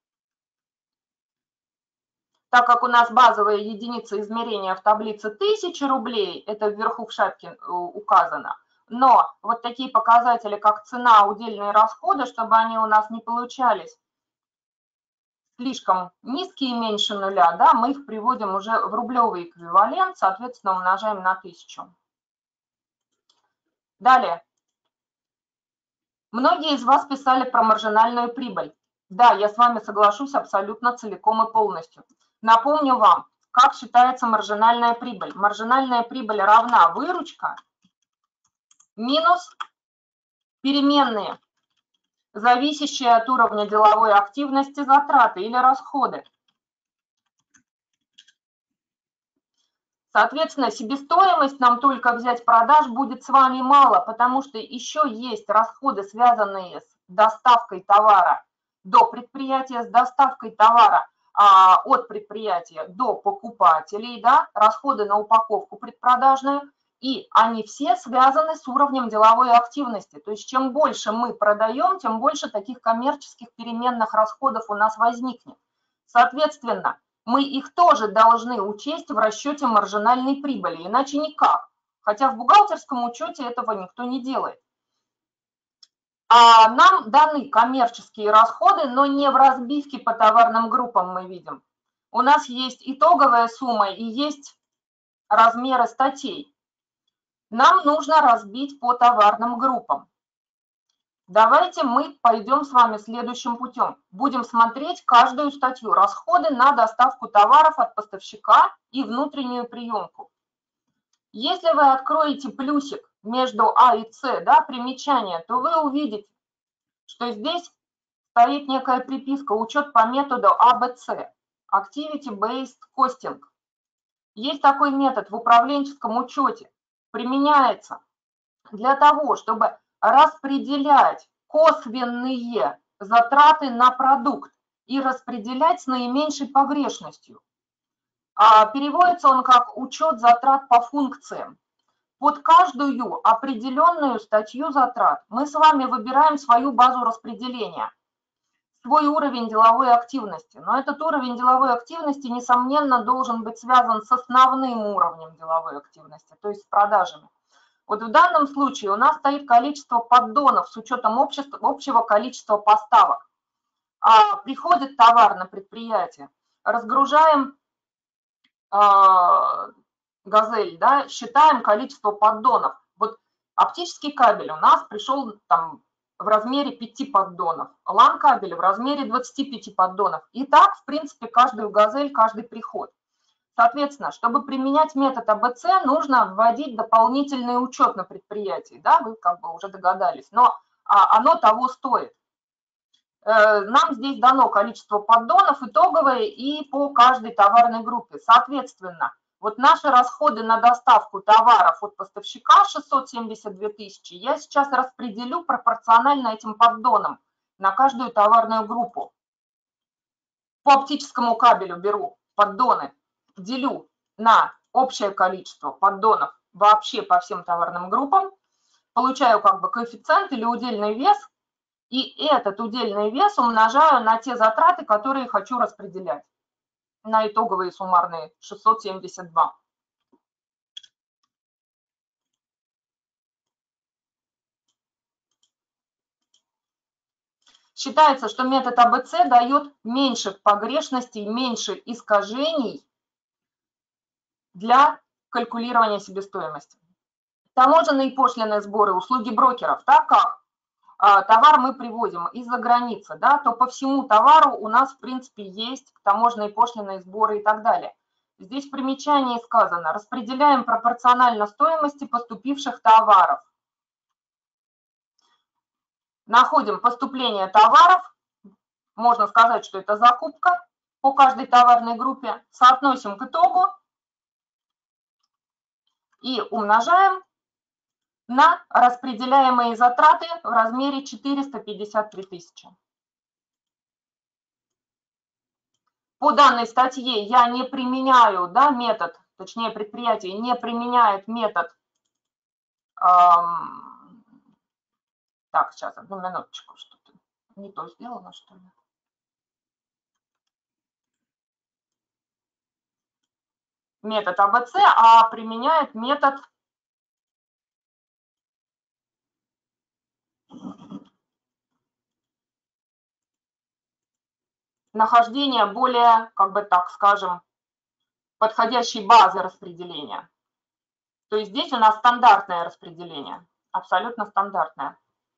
Так как у нас базовая единица измерения в таблице тысяча рублей, это вверху в шапке указано, но вот такие показатели, как цена, удельные расходы, чтобы они у нас не получались слишком низкие, меньше нуля, да, мы их приводим уже в рублевый эквивалент, соответственно, умножаем на тысячу. Далее. Многие из вас писали про маржинальную прибыль. Да, я с вами соглашусь абсолютно целиком и полностью. Напомню вам, как считается маржинальная прибыль. Маржинальная прибыль равна выручка минус переменные, зависящие от уровня деловой активности, затраты или расходы. Соответственно, себестоимость нам только взять продаж будет с вами мало, потому что еще есть расходы, связанные с доставкой товара до предприятия, с доставкой товара а, от предприятия до покупателей, да, расходы на упаковку предпродажную, и они все связаны с уровнем деловой активности. То есть чем больше мы продаем, тем больше таких коммерческих переменных расходов у нас возникнет. Соответственно, мы их тоже должны учесть в расчете маржинальной прибыли, иначе никак. Хотя в бухгалтерском учете этого никто не делает. А нам даны коммерческие расходы, но не в разбивке по товарным группам мы видим. У нас есть итоговая сумма и есть размеры статей. Нам нужно разбить по товарным группам. Давайте мы пойдем с вами следующим путем. Будем смотреть каждую статью. Расходы на доставку товаров от поставщика и внутреннюю приемку. Если вы откроете плюсик между А и С, да, примечание, то вы увидите, что здесь стоит некая приписка «Учет по методу А Б С» – Activity Based Costing. Есть такой метод в управленческом учете. Применяется для того, чтобы распределять косвенные затраты на продукт и распределять с наименьшей погрешностью. А переводится он как учет затрат по функциям. Под каждую определенную статью затрат мы с вами выбираем свою базу распределения, свой уровень деловой активности. Но этот уровень деловой активности, несомненно, должен быть связан с основным уровнем деловой активности, то есть с продажами. Вот в данном случае у нас стоит количество поддонов с учетом общества, общего количества поставок. А приходит товар на предприятие, разгружаем э, газель, да, считаем количество поддонов. Вот оптический кабель у нас пришел там в размере пяти поддонов, лан-кабель в размере двадцати пяти поддонов. И так, в принципе, каждую газель, каждый приход. Соответственно, чтобы применять метод А Б С, нужно вводить дополнительный учет на предприятии, да, вы как бы уже догадались, но оно того стоит. Нам здесь дано количество поддонов итоговое и по каждой товарной группе. Соответственно, вот наши расходы на доставку товаров от поставщика шестьсот семьдесят две тысячи я сейчас распределю пропорционально этим поддонам на каждую товарную группу. По оптическому кабелю беру поддоны, делю на общее количество поддонов вообще по всем товарным группам, получаю как бы коэффициент или удельный вес, и этот удельный вес умножаю на те затраты, которые хочу распределять, на итоговые суммарные шестьсот семьдесят два. Считается, что метод А Б С дает меньше погрешностей, меньше искажений для калькулирования себестоимости. Таможенные пошлины, сборы, услуги брокеров. Так как а, товар мы привозим из-за границы, да, то по всему товару у нас, в принципе, есть таможенные пошлины, сборы и так далее. Здесь в примечании сказано, распределяем пропорционально стоимости поступивших товаров. Находим поступление товаров, можно сказать, что это закупка по каждой товарной группе, соотносим к итогу и умножаем на распределяемые затраты в размере четыреста пятьдесят три тысячи. По данной статье я не применяю, да, метод, точнее предприятие не применяет метод, эм, так, сейчас, одну минуточку, что-то не то сделано, что ли. Метод А Б С, а применяет метод нахождения более, как бы так скажем, подходящей базы распределения. То есть здесь у нас стандартное распределение. абсолютно стандартная.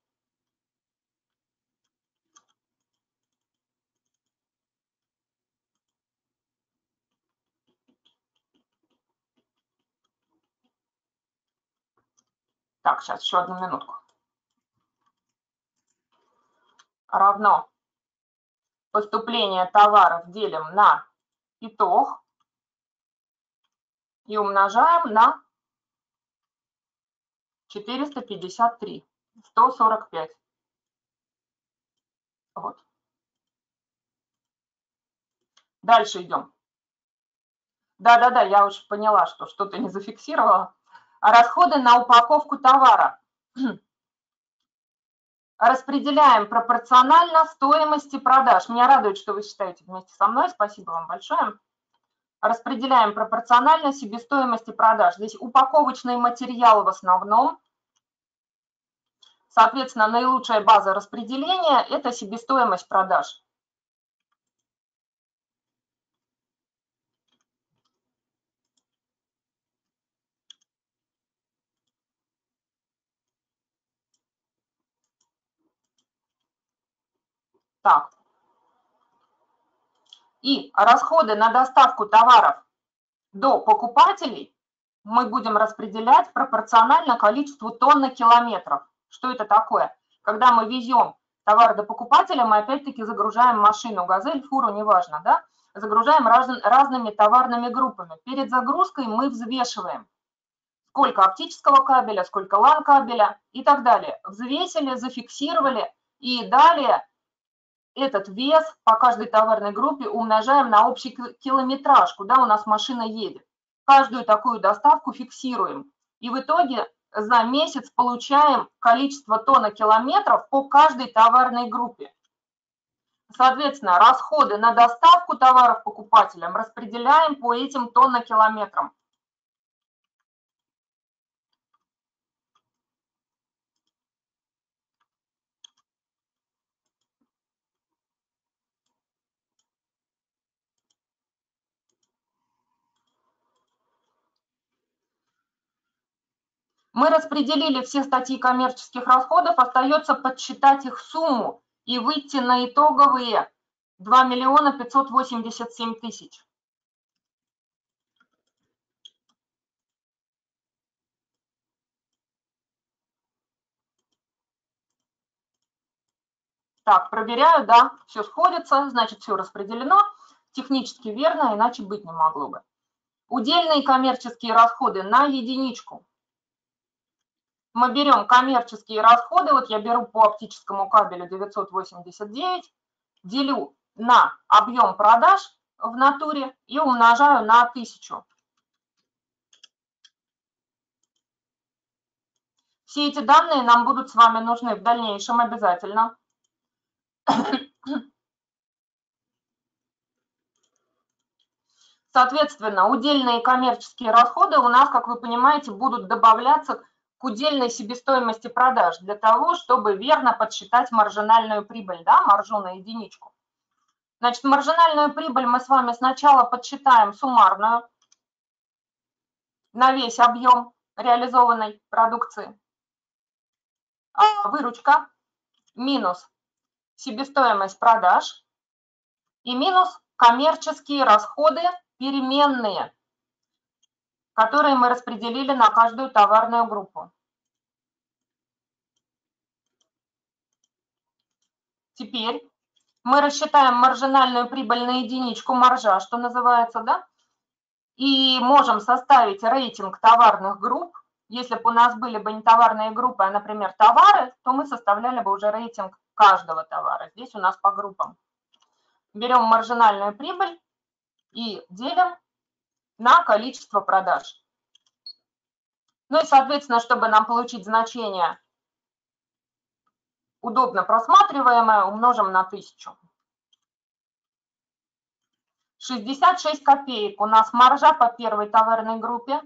Так, сейчас еще одну минутку. Равно поступление товаров делим на итог и умножаем на четыреста пятьдесят три, сто сорок пять. Вот. Дальше идем. Да-да-да, я уже поняла, что что-то не зафиксировала. Расходы на упаковку товара распределяем пропорционально стоимости продаж. Меня радует, что вы считаете вместе со мной. Спасибо вам большое. Распределяем пропорционально себестоимости продаж. Здесь упаковочный материал в основном. Соответственно, наилучшая база распределения – это себестоимость продаж. Так. И расходы на доставку товаров до покупателей мы будем распределять пропорционально количеству тонн-километров. Что это такое? Когда мы везем товар до покупателя, мы опять-таки загружаем машину, газель, фуру, неважно, да? Загружаем раз, разными товарными группами. Перед загрузкой мы взвешиваем, сколько оптического кабеля, сколько лан-кабеля и так далее. Взвесили, зафиксировали и далее этот вес по каждой товарной группе умножаем на общий километраж, куда у нас машина едет. Каждую такую доставку фиксируем. И в итоге за месяц получаем количество тонн-километров по каждой товарной группе. Соответственно, расходы на доставку товаров покупателям распределяем по этим тонн-километрам. Мы распределили все статьи коммерческих расходов, остается подсчитать их сумму и выйти на итоговые два миллиона пятьсот восемьдесят семь тысяч. Так, проверяю, да, все сходится, значит, все распределено, технически верно, иначе быть не могло бы. Удельные коммерческие расходы на единичку. Мы берем коммерческие расходы, вот я беру по оптическому кабелю девятьсот восемьдесят девять, делю на объем продаж в натуре и умножаю на тысячу. Все эти данные нам будут с вами нужны в дальнейшем обязательно. Соответственно, удельные коммерческие расходы у нас, как вы понимаете, будут добавляться к удельной себестоимости продаж для того, чтобы верно подсчитать маржинальную прибыль, да, маржу на единичку. Значит, маржинальную прибыль мы с вами сначала подсчитаем суммарную на весь объем реализованной продукции. А выручка минус себестоимость продаж и минус коммерческие расходы переменные, которые мы распределили на каждую товарную группу. Теперь мы рассчитаем маржинальную прибыль на единичку, маржа, что называется, да, и можем составить рейтинг товарных групп. Если бы у нас были бы не товарные группы, а, например, товары, то мы составляли бы уже рейтинг каждого товара. Здесь у нас по группам. Берем маржинальную прибыль и делим на количество продаж. Ну и, соответственно, чтобы нам получить значение удобно просматриваемое, умножим на тысячу. шестьдесят шесть копеек у нас маржа по первой товарной группе.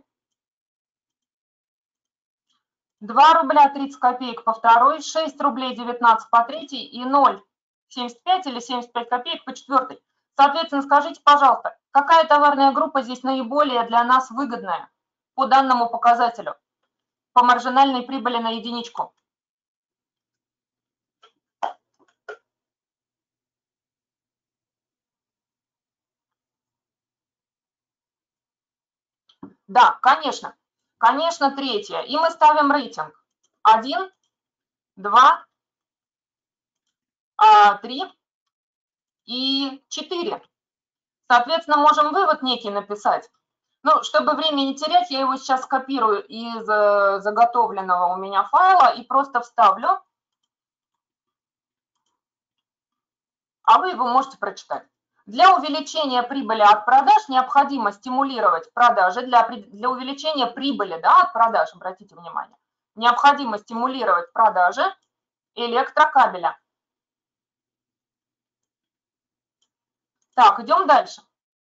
два рубля тридцать копеек по второй, шесть рублей девятнадцать по третьей и ноль семьдесят пять или семьдесят пять копеек по четвертой. Соответственно, скажите, пожалуйста, какая товарная группа здесь наиболее для нас выгодная по данному показателю? по маржинальной прибыли на единичку? Да, конечно. Конечно, третье. И мы ставим рейтинг. один, два, три и четыре. Соответственно, можем вывод некий написать. Ну, чтобы время не терять, я его сейчас скопирую из заготовленного у меня файла и просто вставлю. А вы его можете прочитать. Для увеличения прибыли от продаж необходимо стимулировать продажи. Для, для увеличения прибыли, да, от продаж, обратите внимание, необходимо стимулировать продажи электрокабеля. Так, идем дальше.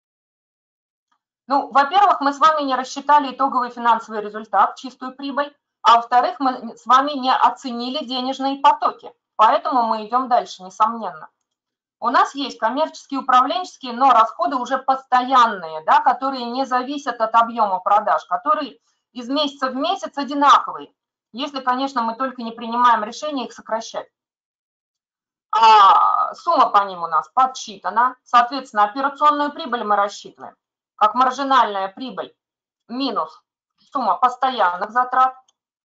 Ну, во-первых, мы с вами не рассчитали итоговый финансовый результат, чистую прибыль, а во-вторых, мы с вами не оценили денежные потоки. Поэтому мы идем дальше, несомненно. У нас есть коммерческие, управленческие, но расходы уже постоянные, да, которые не зависят от объема продаж, которые из месяца в месяц одинаковые, если, конечно, мы только не принимаем решение их сокращать. А сумма по ним у нас подсчитана, соответственно, операционную прибыль мы рассчитываем как маржинальная прибыль минус сумма постоянных затрат.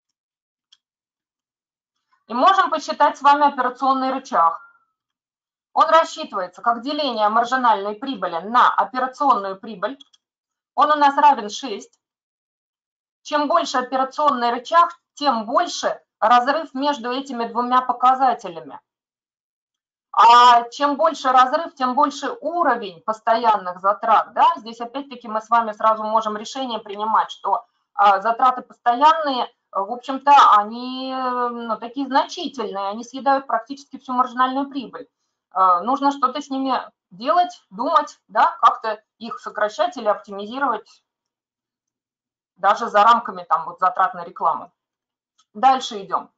И можем посчитать с вами операционный рычаг. Он рассчитывается как деление маржинальной прибыли на операционную прибыль. Он у нас равен шесть. Чем больше операционный рычаг, тем больше разрыв между этими двумя показателями. А чем больше разрыв, тем больше уровень постоянных затрат. Да? Здесь опять-таки мы с вами сразу можем решение принимать, что а, затраты постоянные, в общем-то, они ну, такие значительные, они съедают практически всю маржинальную прибыль. А, нужно что-то с ними делать, думать, да, как-то их сокращать или оптимизировать даже за рамками там, вот, затрат на рекламу. Дальше идем.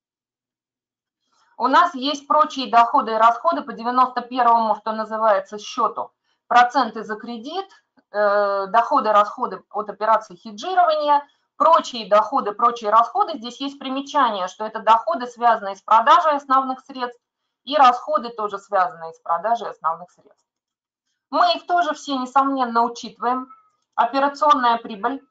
У нас есть прочие доходы и расходы по девяносто первому, что называется, счету. Проценты за кредит, э, доходы и расходы от операций хеджирования, прочие доходы, прочие расходы. Здесь есть примечание, что это доходы, связанные с продажей основных средств, и расходы тоже связанные с продажей основных средств. Мы их тоже все, несомненно, учитываем. Операционная прибыль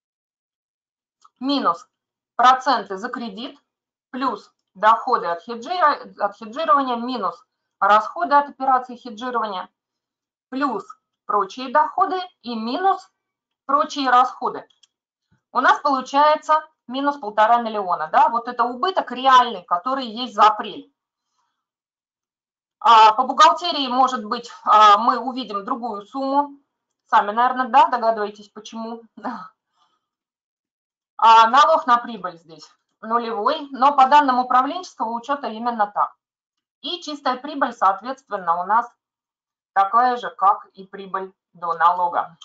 минус проценты за кредит плюс доходы от хеджирования минус расходы от операций хеджирования плюс прочие доходы и минус прочие расходы. У нас получается минус полтора миллиона. Да? Вот это убыток реальный, который есть за апрель. А по бухгалтерии, может быть, мы увидим другую сумму. Сами, наверное, да, догадываетесь, почему. А налог на прибыль здесь нулевой, но по данным управленческого учета именно так. И чистая прибыль, соответственно, у нас такая же, как и прибыль до налога.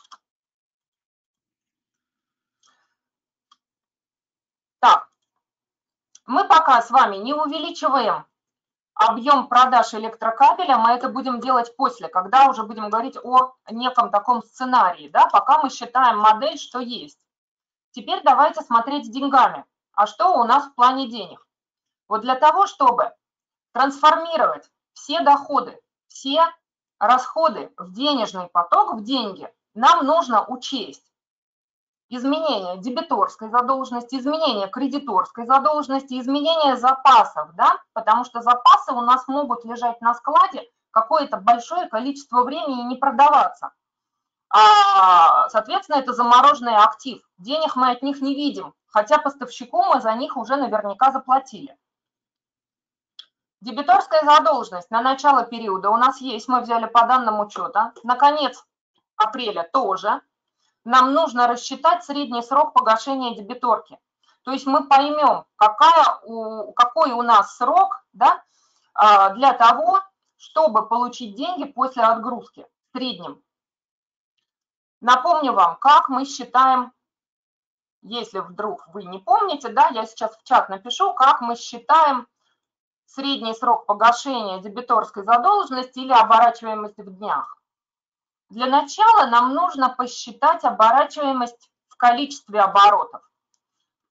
Так, мы пока с вами не увеличиваем объем продаж электрокабеля, мы это будем делать после, когда уже будем говорить о неком таком сценарии, да, пока мы считаем модель, что есть. Теперь давайте смотреть с деньгами. А что у нас в плане денег? Вот для того, чтобы трансформировать все доходы, все расходы в денежный поток, в деньги, нам нужно учесть изменение дебиторской задолженности, изменение кредиторской задолженности, изменение запасов, да, потому что запасы у нас могут лежать на складе какое-то большое количество времени и не продаваться. А, соответственно, это замороженный актив. Денег мы от них не видим, хотя поставщику мы за них уже наверняка заплатили. Дебиторская задолженность на начало периода у нас есть, мы взяли по данным учета. На конец апреля тоже. Нам нужно рассчитать средний срок погашения дебиторки. То есть мы поймем, какая у, какой у нас срок, да, для того, чтобы получить деньги после отгрузки в среднем. Напомню вам, как мы считаем, если вдруг вы не помните, да, я сейчас в чат напишу, как мы считаем средний срок погашения дебиторской задолженности или оборачиваемости в днях. Для начала нам нужно посчитать оборачиваемость в количестве оборотов.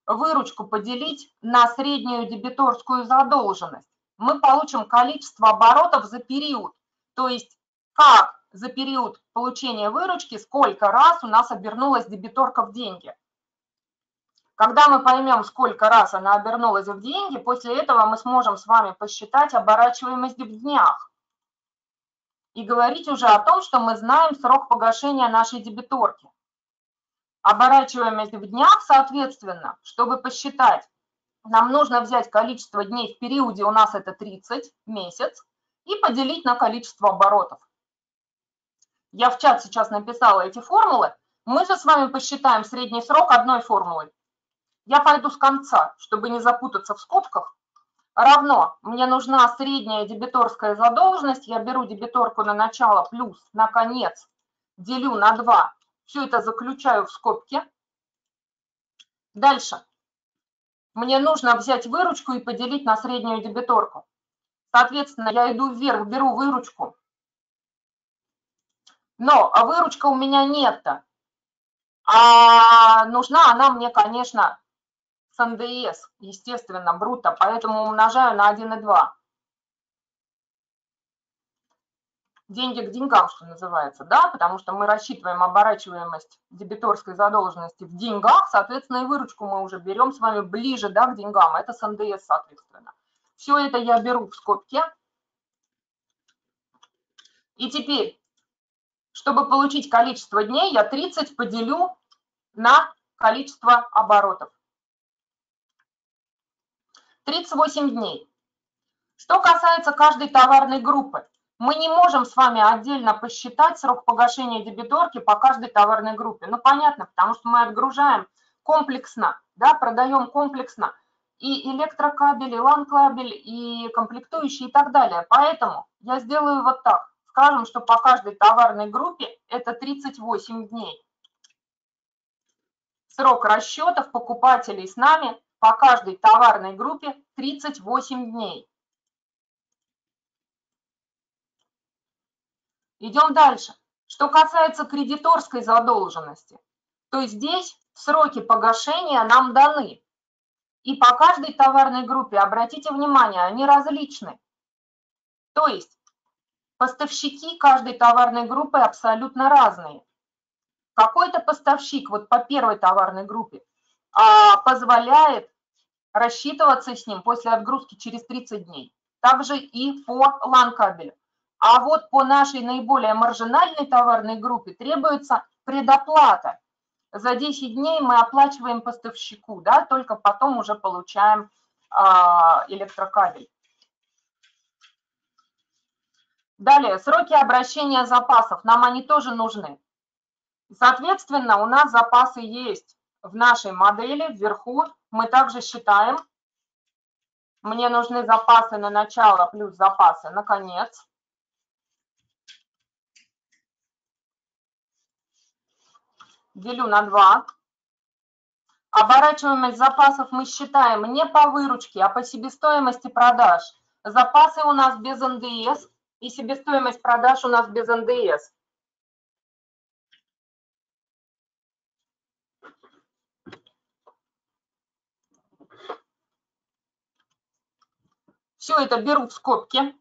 выручку поделить на среднюю дебиторскую задолженность, мы получим количество оборотов за период. То есть как за период получения выручки, сколько раз у нас обернулась дебиторка в деньги. Когда мы поймем, сколько раз она обернулась в деньги, после этого мы сможем с вами посчитать оборачиваемость в днях и говорить уже о том, что мы знаем срок погашения нашей дебиторки. Оборачиваемость в днях, соответственно, чтобы посчитать, нам нужно взять количество дней в периоде, у нас это тридцать, месяц, и поделить на количество оборотов. Я в чат сейчас написала эти формулы. Мы же с вами посчитаем средний срок одной формулой. Я пойду с конца, чтобы не запутаться в скобках. Равно мне нужна средняя дебиторская задолженность. Я беру дебиторку на начало плюс на конец, делю на два. Все это заключаю в скобки. Дальше. Мне нужно взять выручку и поделить на среднюю дебиторку. Соответственно, я иду вверх, беру выручку. Но выручка у меня нет-то. А нужна она мне, конечно, с эн дэ эс, естественно, бруто, поэтому умножаю на один и два. Деньги к деньгам, что называется, да, потому что мы рассчитываем оборачиваемость дебиторской задолженности в деньгах, соответственно, и выручку мы уже берем с вами ближе, да, к деньгам, это с эн дэ эс, соответственно. Все это я беру в скобки. И теперь, чтобы получить количество дней, я тридцать поделю на количество оборотов. тридцать восемь дней. Что касается каждой товарной группы, мы не можем с вами отдельно посчитать срок погашения дебиторки по каждой товарной группе. Ну, понятно, потому что мы отгружаем комплексно, да, продаем комплексно и электрокабель, и лан-кабель, и комплектующие и так далее. Поэтому я сделаю вот так. Скажем, что по каждой товарной группе это тридцать восемь дней. Срок расчетов покупателей с нами по каждой товарной группе тридцать восемь дней. Идем дальше. Что касается кредиторской задолженности, то здесь сроки погашения нам даны. И по каждой товарной группе, обратите внимание, они различны. То есть поставщики каждой товарной группы абсолютно разные. Какой-то поставщик вот по первой товарной группе а, позволяет рассчитываться с ним после отгрузки через тридцать дней. Также и по лан-кабелю. А вот по нашей наиболее маржинальной товарной группе требуется предоплата. За десять дней мы оплачиваем поставщику, да, только потом уже получаем а, электрокабель. Далее, сроки обращения запасов. Нам они тоже нужны. Соответственно, у нас запасы есть в нашей модели. Вверху мы также считаем. Мне нужны запасы на начало плюс запасы на конец. Делю на два. Оборачиваемость запасов мы считаем не по выручке, а по себестоимости продаж. Запасы у нас без эн дэ эс и себестоимость продаж у нас без эн дэ эс. Все это беру в скобки.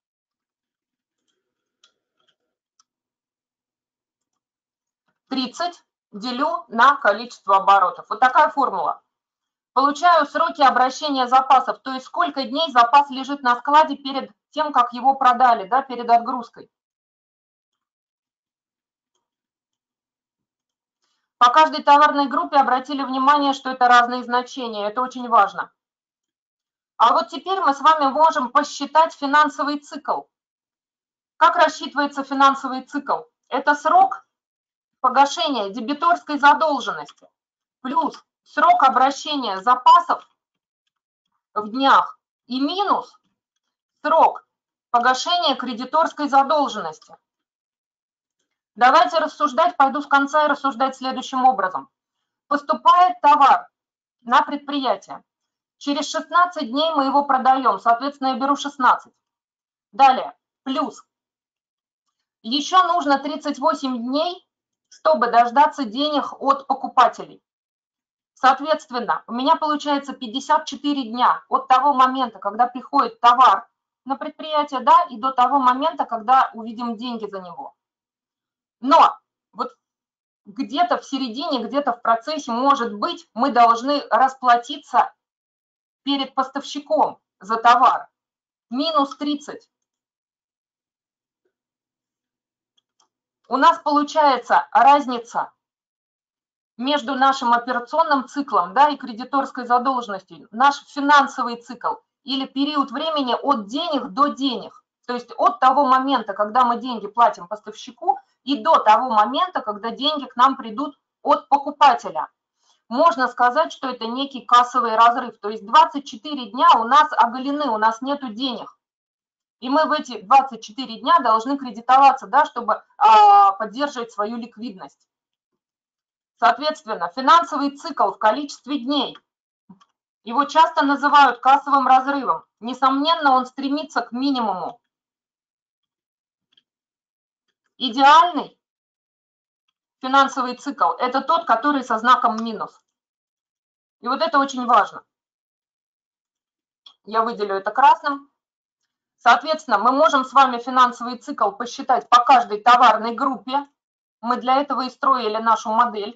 тридцать делю на количество оборотов. Вот такая формула. Получаю сроки обращения запасов, то есть сколько дней запас лежит на складе перед тем, как его продали, да, перед отгрузкой. По каждой товарной группе обратили внимание, что это разные значения, это очень важно. А вот теперь мы с вами можем посчитать финансовый цикл. Как рассчитывается финансовый цикл? Это срок погашения дебиторской задолженности плюс срок обращения запасов в днях и минус срок погашения кредиторской задолженности. Давайте рассуждать, пойду с конца и рассуждать следующим образом. Поступает товар на предприятие. Через шестнадцать дней мы его продаем, соответственно, я беру шестнадцать. Далее, плюс. Еще нужно тридцать восемь дней, чтобы дождаться денег от покупателей. Соответственно, у меня получается пятьдесят четыре дня от того момента, когда приходит товар на предприятие, да, и до того момента, когда увидим деньги за него. Но вот где-то в середине, где-то в процессе, может быть, мы должны расплатиться перед поставщиком за товар. Минус тридцать. У нас получается разница между нашим операционным циклом, да, и кредиторской задолженностью, наш финансовый цикл или период времени от денег до денег. То есть от того момента, когда мы деньги платим поставщику, и до того момента, когда деньги к нам придут от покупателя. Можно сказать, что это некий кассовый разрыв. То есть двадцать четыре дня у нас оголены, у нас нету денег. И мы в эти двадцать четыре дня должны кредитоваться, да, чтобы а, поддерживать свою ликвидность. Соответственно, финансовый цикл в количестве дней, его часто называют кассовым разрывом. Несомненно, он стремится к минимуму. Идеальный финансовый цикл – это тот, который со знаком минус. И вот это очень важно. Я выделю это красным. Соответственно, мы можем с вами финансовый цикл посчитать по каждой товарной группе. Мы для этого и строили нашу модель.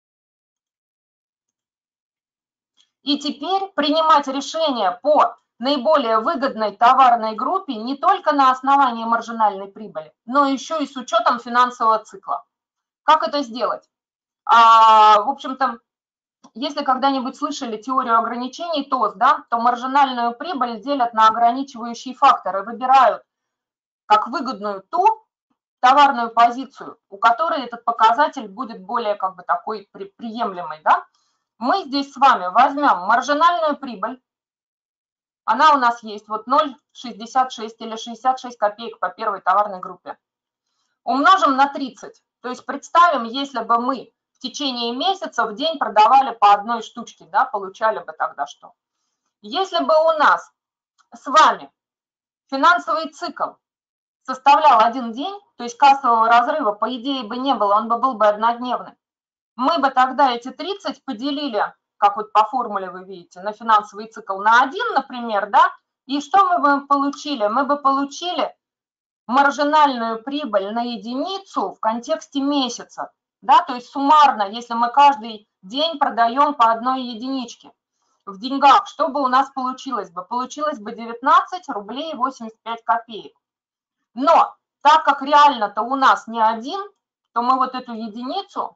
И теперь принимать решения по наиболее выгодной товарной группе не только на основании маржинальной прибыли, но еще и с учетом финансового цикла. Как это сделать? А, в общем-то, если когда-нибудь слышали теорию ограничений ТОС, да, то маржинальную прибыль делят на ограничивающие факторы, выбирают как выгодную ту товарную позицию, у которой этот показатель будет более как бы такой приемлемый. Да? Мы здесь с вами возьмем маржинальную прибыль, она у нас есть вот ноль целых шестьдесят шесть или шестьдесят шесть копеек по первой товарной группе. Умножим на тридцать, то есть представим, если бы мы в течение месяца в день продавали по одной штучке, да, получали бы тогда что? Если бы у нас с вами финансовый цикл составлял один день, то есть кассового разрыва, по идее, бы не было, он бы был бы однодневный, мы бы тогда эти тридцать поделили, как вот по формуле вы видите, на финансовый цикл на один, например, да, и что мы бы получили? Мы бы получили маржинальную прибыль на единицу в контексте месяца, да, то есть суммарно, если мы каждый день продаем по одной единичке. В деньгах, что бы у нас получилось бы? Получилось бы девятнадцать рублей восемьдесят пять копеек. Но так как реально-то у нас не один, то мы вот эту единицу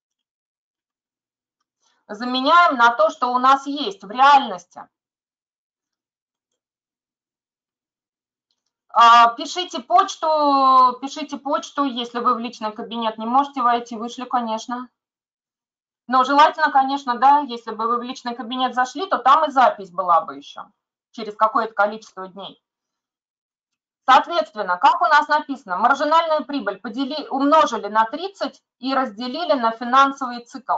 заменяем на то, что у нас есть в реальности. Пишите почту, пишите почту, если вы в личный кабинет не можете войти, вышли, конечно. Но желательно, конечно, да, если бы вы в личный кабинет зашли, то там и запись была бы еще через какое-то количество дней. Соответственно, как у нас написано, маржинальную прибыль подели, умножили на тридцать и разделили на финансовый цикл.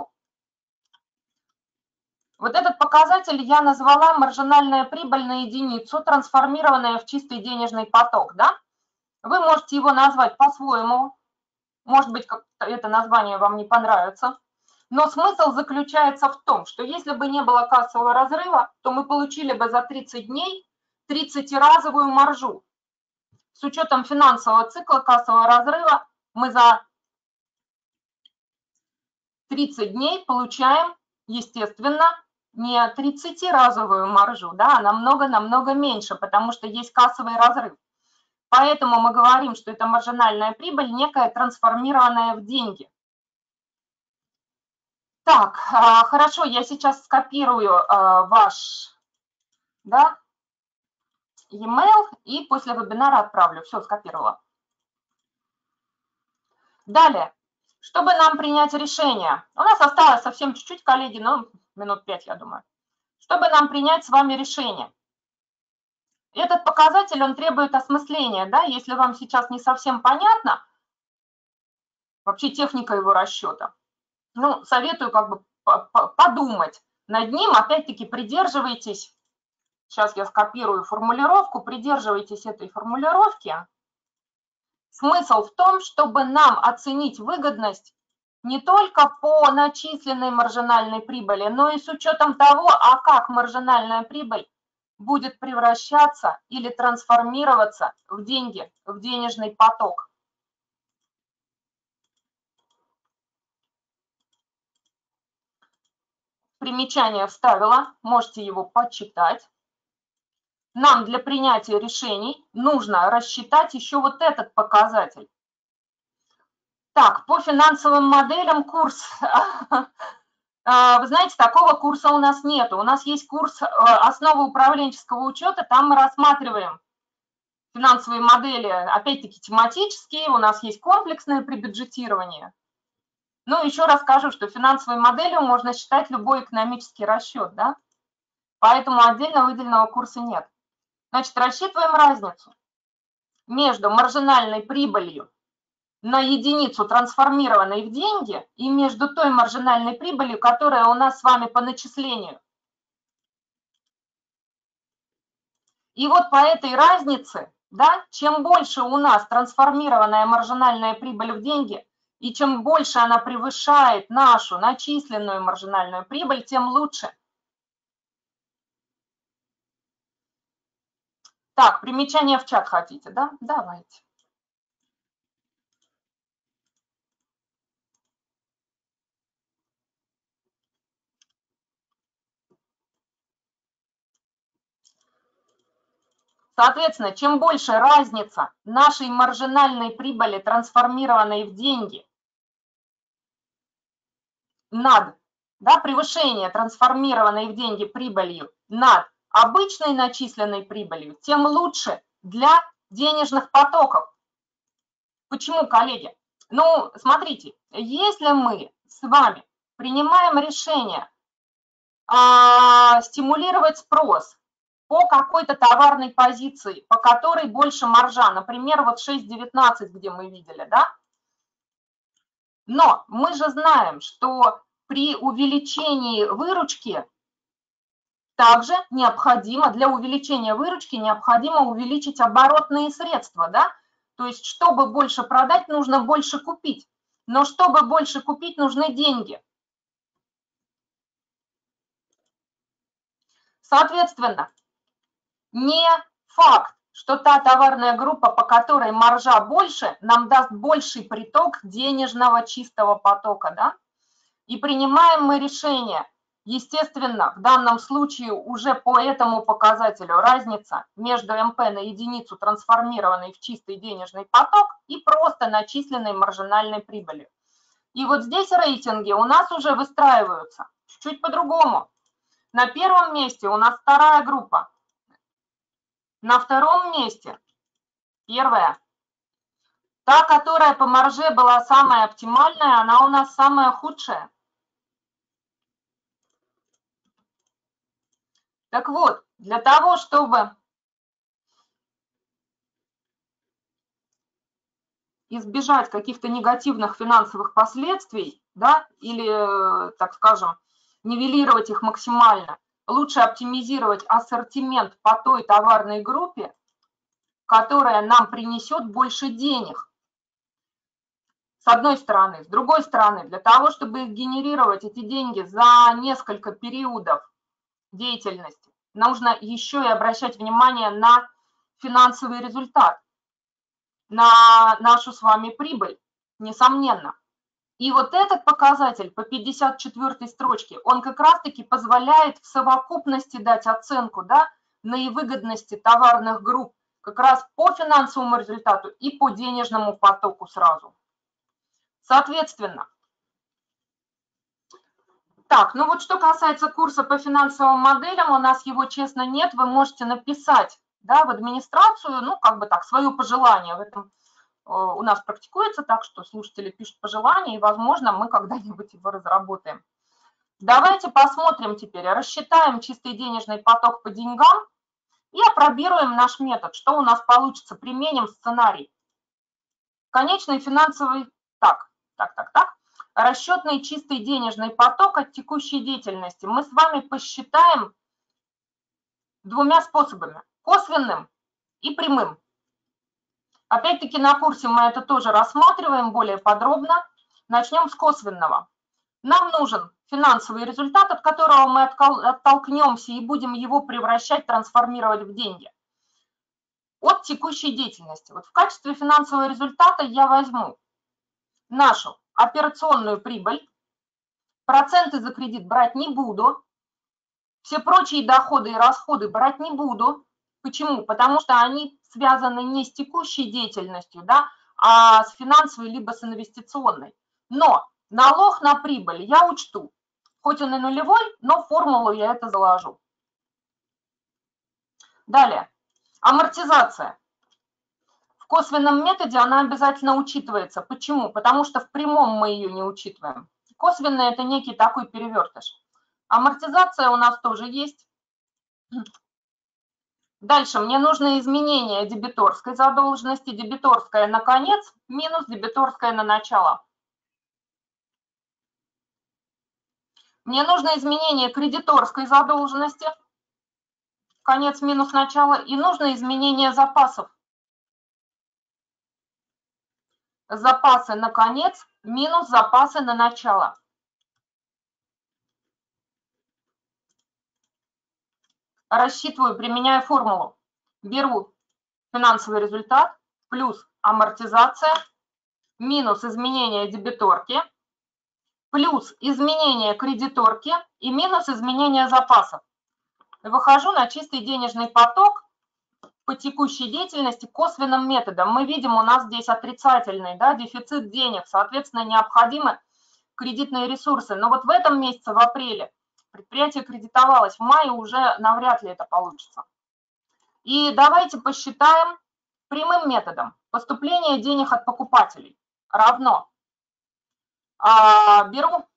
Вот этот показатель я назвала маржинальная прибыль на единицу, трансформированная в чистый денежный поток. Да? Вы можете его назвать по-своему, может быть, это название вам не понравится, но смысл заключается в том, что если бы не было кассового разрыва, то мы получили бы за тридцать дней тридцатиразовую маржу. С учетом финансового цикла кассового разрыва мы за тридцать дней получаем, естественно, не тридцатиразовую маржу, да, а намного-намного меньше, потому что есть кассовый разрыв. Поэтому мы говорим, что это маржинальная прибыль, некая трансформированная в деньги. Так, хорошо, я сейчас скопирую ваш, да, e-mail и после вебинара отправлю. Все, скопировала. Далее, чтобы нам принять решение, у нас осталось совсем чуть-чуть, коллеги, ну, минут пять, я думаю. Чтобы нам принять с вами решение. Этот показатель, он требует осмысления, да, если вам сейчас не совсем понятно, вообще техника его расчета, ну, советую как бы подумать над ним, опять-таки придерживайтесь, сейчас я скопирую формулировку, придерживайтесь этой формулировки. Смысл в том, чтобы нам оценить выгодность не только по начисленной маржинальной прибыли, но и с учетом того, а как маржинальная прибыль будет превращаться или трансформироваться в деньги, в денежный поток. Примечание вставила, можете его почитать. Нам для принятия решений нужно рассчитать еще вот этот показатель. Так, по финансовым моделям курс. Вы знаете, такого курса у нас нет. У нас есть курс «Основы управленческого учета». Там мы рассматриваем финансовые модели, опять-таки тематические. У нас есть комплексное прибюджетирование. Ну, еще раз скажу, что финансовой моделью можно считать любой экономический расчет, да? Поэтому отдельно выделенного курса нет. Значит, рассчитываем разницу между маржинальной прибылью на единицу, трансформированной в деньги, и между той маржинальной прибылью, которая у нас с вами по начислению. И вот по этой разнице, да, чем больше у нас трансформированная маржинальная прибыль в деньги, и чем больше она превышает нашу начисленную маржинальную прибыль, тем лучше. Так, примечание в чат хотите, да? Давайте. Соответственно, чем больше разница нашей маржинальной прибыли, трансформированной в деньги, над, да, превышение трансформированной в деньги прибылью над обычной начисленной прибылью, тем лучше для денежных потоков. Почему, коллеги? Ну, смотрите, если мы с вами принимаем решение а, стимулировать спрос по какой-то товарной позиции, по которой больше маржа, например, вот шесть девятнадцать, где мы видели, да? Но мы же знаем, что при увеличении выручки также необходимо, для увеличения выручки необходимо увеличить оборотные средства, да? То есть, чтобы больше продать, нужно больше купить. Но чтобы больше купить, нужны деньги. Соответственно, не факт, что та товарная группа, по которой маржа больше, нам даст больший приток денежного чистого потока, да? И принимаем мы решение, естественно, в данном случае уже по этому показателю разница между эм пэ на единицу, трансформированной в чистый денежный поток, и просто начисленной маржинальной прибылью. И вот здесь рейтинги у нас уже выстраиваются чуть-чуть по-другому. На первом месте у нас вторая группа. На втором месте первая. Та, которая по марже была самая оптимальная, она у нас самая худшая. Так вот, для того, чтобы избежать каких-то негативных финансовых последствий, да, или, так скажем, нивелировать их максимально, лучше оптимизировать ассортимент по той товарной группе, которая нам принесет больше денег. С одной стороны. С другой стороны, для того, чтобы их генерировать, эти деньги, за несколько периодов деятельности, нужно еще и обращать внимание на финансовый результат, на нашу с вами прибыль, несомненно. И вот этот показатель по пятьдесят четвёртой строчке, он как раз-таки позволяет в совокупности дать оценку, да, наивыгодности товарных групп как раз по финансовому результату и по денежному потоку сразу. Соответственно, так, ну вот что касается курса по финансовым моделям, у нас его, честно, нет, вы можете написать, да, в администрацию, ну, как бы так, свое пожелание. В этом у нас практикуется так, что слушатели пишут пожелания, и, возможно, мы когда-нибудь его разработаем. Давайте посмотрим теперь, рассчитаем чистый денежный поток по деньгам и опробируем наш метод, что у нас получится, применим сценарий. Конечный финансовый, так, так, так, так, расчетный чистый денежный поток от текущей деятельности мы с вами посчитаем двумя способами, косвенным и прямым. Опять-таки на курсе мы это тоже рассматриваем более подробно. Начнем с косвенного. Нам нужен финансовый результат, от которого мы оттолкнемся и будем его превращать, трансформировать в деньги. От текущей деятельности. Вот в качестве финансового результата я возьму нашу операционную прибыль, проценты за кредит брать не буду, все прочие доходы и расходы брать не буду. Почему? Потому что они связаны не с текущей деятельностью, да, а с финансовой либо с инвестиционной. Но налог на прибыль я учту. Хоть он и нулевой, но в формулу я это заложу. Далее. Амортизация. В косвенном методе она обязательно учитывается. Почему? Потому что в прямом мы ее не учитываем. Косвенный – это некий такой перевертыш. Амортизация у нас тоже есть. Дальше мне нужно изменение дебиторской задолженности. Дебиторская на конец минус дебиторская на начало. Мне нужно изменение кредиторской задолженности. Конец минус начало. И нужно изменение запасов. Запасы на конец минус запасы на начало. Рассчитываю, применяя формулу. Беру финансовый результат плюс амортизация минус изменение дебиторки плюс изменение кредиторки и минус изменение запасов. Выхожу на чистый денежный поток по текущей деятельности косвенным методом. Мы видим, у нас здесь отрицательный, да, дефицит денег, соответственно, необходимы кредитные ресурсы. Но вот в этом месяце, в апреле, предприятие кредитовалось, в мае уже навряд ли это получится. И давайте посчитаем прямым методом. Поступление денег от покупателей равно. А, беру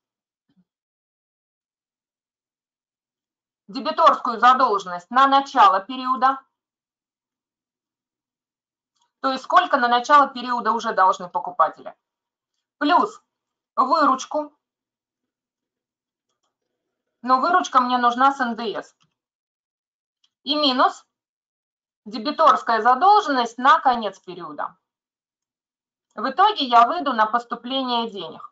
дебиторскую задолженность на начало периода. То есть сколько на начало периода уже должны покупатели. Плюс выручку. Но выручка мне нужна с эн дэ эс. И минус дебиторская задолженность на конец периода. В итоге я выйду на поступление денег.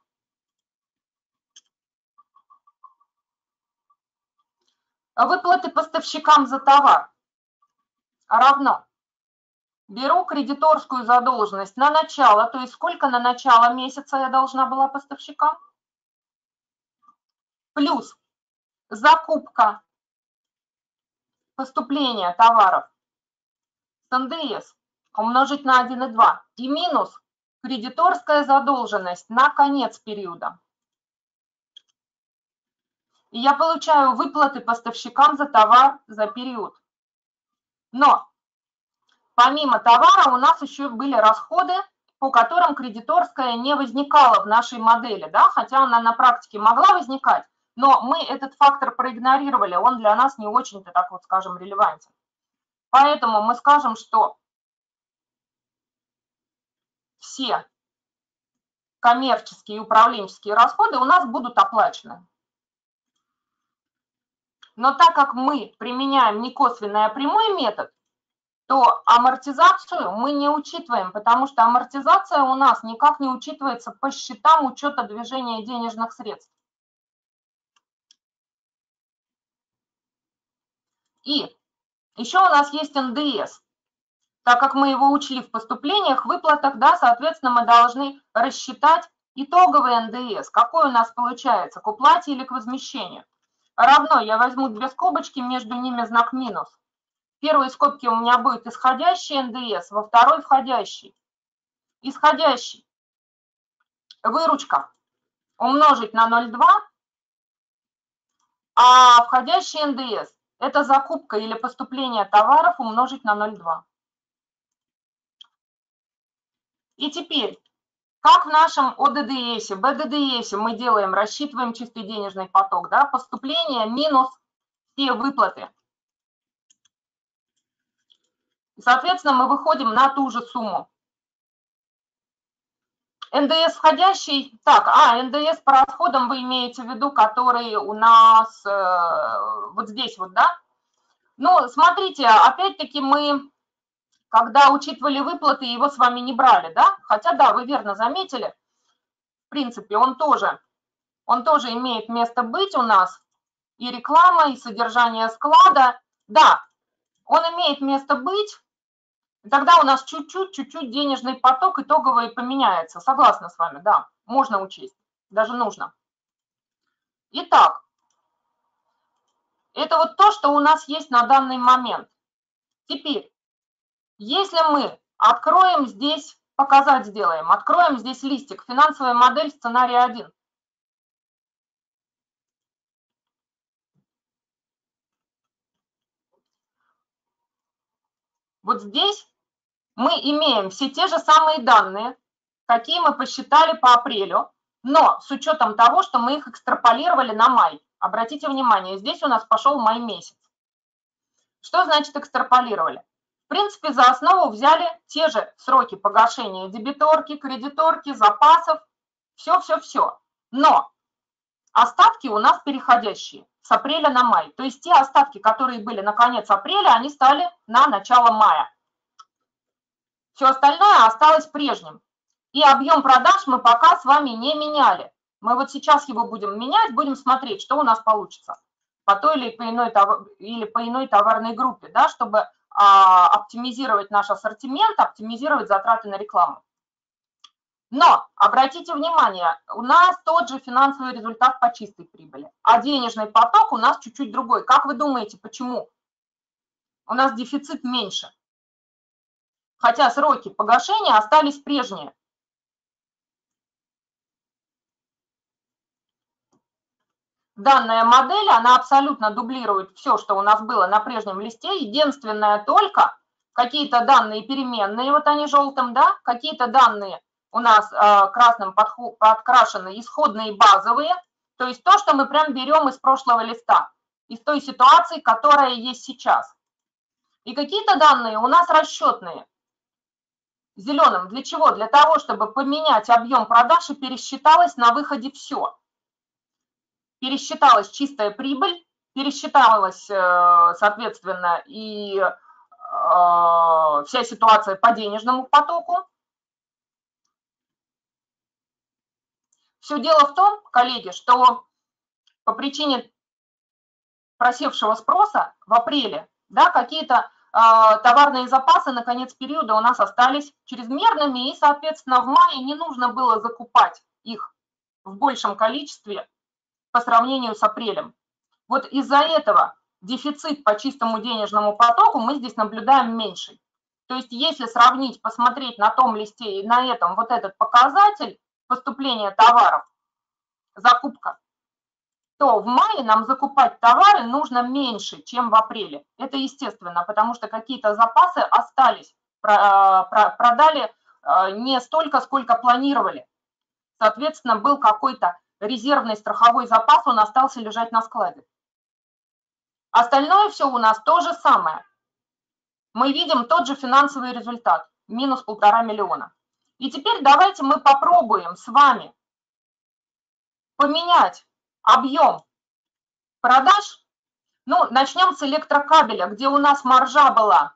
Выплаты поставщикам за товар равно. Беру кредиторскую задолженность на начало, то есть сколько на начало месяца я должна была поставщикам. Плюс закупка поступления товаров с эн дэ эс умножить на один и два. И минус кредиторская задолженность на конец периода. И я получаю выплаты поставщикам за товар за период. Но помимо товара у нас еще были расходы, по которым кредиторская не возникала в нашей модели, да, хотя она на практике могла возникать, но мы этот фактор проигнорировали, он для нас не очень-то, так вот скажем, релевантен. Поэтому мы скажем, что все коммерческие и управленческие расходы у нас будут оплачены. Но так как мы применяем не косвенный, а прямой метод, то амортизацию мы не учитываем, потому что амортизация у нас никак не учитывается по счетам учета движения денежных средств. И еще у нас есть эн дэ эс. Так как мы его учли в поступлениях, выплатах, да, соответственно, мы должны рассчитать итоговый эн дэ эс. Какой у нас получается, к уплате или к возмещению? Равно, я возьму две скобочки, между ними знак минус. В первой скобке у меня будет исходящий эн дэ эс, во второй входящий. Исходящий. Выручка умножить на ноль целых две десятых, а входящий эн дэ эс – это закупка или поступление товаров умножить на ноль целых две десятых. И теперь, как в нашем о дэ дэ эсе, бэ дэ дэ эсе мы делаем, рассчитываем чистый денежный поток, да, поступление минус все выплаты. И, соответственно, мы выходим на ту же сумму. эн дэ эс входящий, так, а, эн дэ эс по расходам вы имеете в виду, который у нас э, вот здесь вот, да? Ну, смотрите, опять-таки мы, когда учитывали выплаты, его с вами не брали, да? Хотя, да, вы верно заметили, в принципе, он тоже, он тоже имеет место быть у нас. И реклама, и содержание склада. Да, он имеет место быть. Тогда у нас чуть-чуть, чуть-чуть денежный поток итоговый поменяется. Согласна с вами, да, можно учесть, даже нужно. Итак, это вот то, что у нас есть на данный момент. Теперь, если мы откроем здесь, показать сделаем, откроем здесь листик, финансовая модель, сценарий один. Вот здесь мы имеем все те же самые данные, какие мы посчитали по апрелю, но с учетом того, что мы их экстраполировали на май. Обратите внимание, здесь у нас пошел май месяц. Что значит экстраполировали? В принципе, за основу взяли те же сроки погашения дебиторки, кредиторки, запасов, все-все-все. Но остатки у нас переходящие с апреля на май. То есть те остатки, которые были на конец апреля, они стали на начало мая. Все остальное осталось прежним. И объем продаж мы пока с вами не меняли. Мы вот сейчас его будем менять, будем смотреть, что у нас получится по той или по иной, или по иной товарной группе, да, чтобы а, оптимизировать наш ассортимент, оптимизировать затраты на рекламу. Но обратите внимание, у нас тот же финансовый результат по чистой прибыли, а денежный поток у нас чуть-чуть другой. Как вы думаете, почему? У нас дефицит меньше, хотя сроки погашения остались прежние. Данная модель, она абсолютно дублирует все, что у нас было на прежнем листе. Единственное только, какие-то данные переменные, вот они желтым, да, какие-то данные у нас э, красным подкрашены, исходные базовые, то есть то, что мы прям берем из прошлого листа, из той ситуации, которая есть сейчас. И какие-то данные у нас расчетные, зеленым. Для чего? Для того, чтобы поменять объем продаж и пересчиталось на выходе все. Пересчиталась чистая прибыль, пересчиталась, соответственно, и вся ситуация по денежному потоку. Все дело в том, коллеги, что по причине просевшего спроса в апреле, да, какие-то товарные запасы на конец периода у нас остались чрезмерными, и, соответственно, в мае не нужно было закупать их в большем количестве по сравнению с апрелем. Вот из-за этого дефицит по чистому денежному потоку мы здесь наблюдаем меньший. То есть если сравнить, посмотреть на том листе и на этом вот этот показатель поступления товаров, закупка, то в мае нам закупать товары нужно меньше, чем в апреле. Это естественно, потому что какие-то запасы остались, продали не столько, сколько планировали. Соответственно, был какой-то резервный страховой запас, он остался лежать на складе. Остальное все у нас то же самое. Мы видим тот же финансовый результат, минус полтора миллиона. И теперь давайте мы попробуем с вами поменять объем продаж. Ну, начнем с электрокабеля, где у нас маржа была.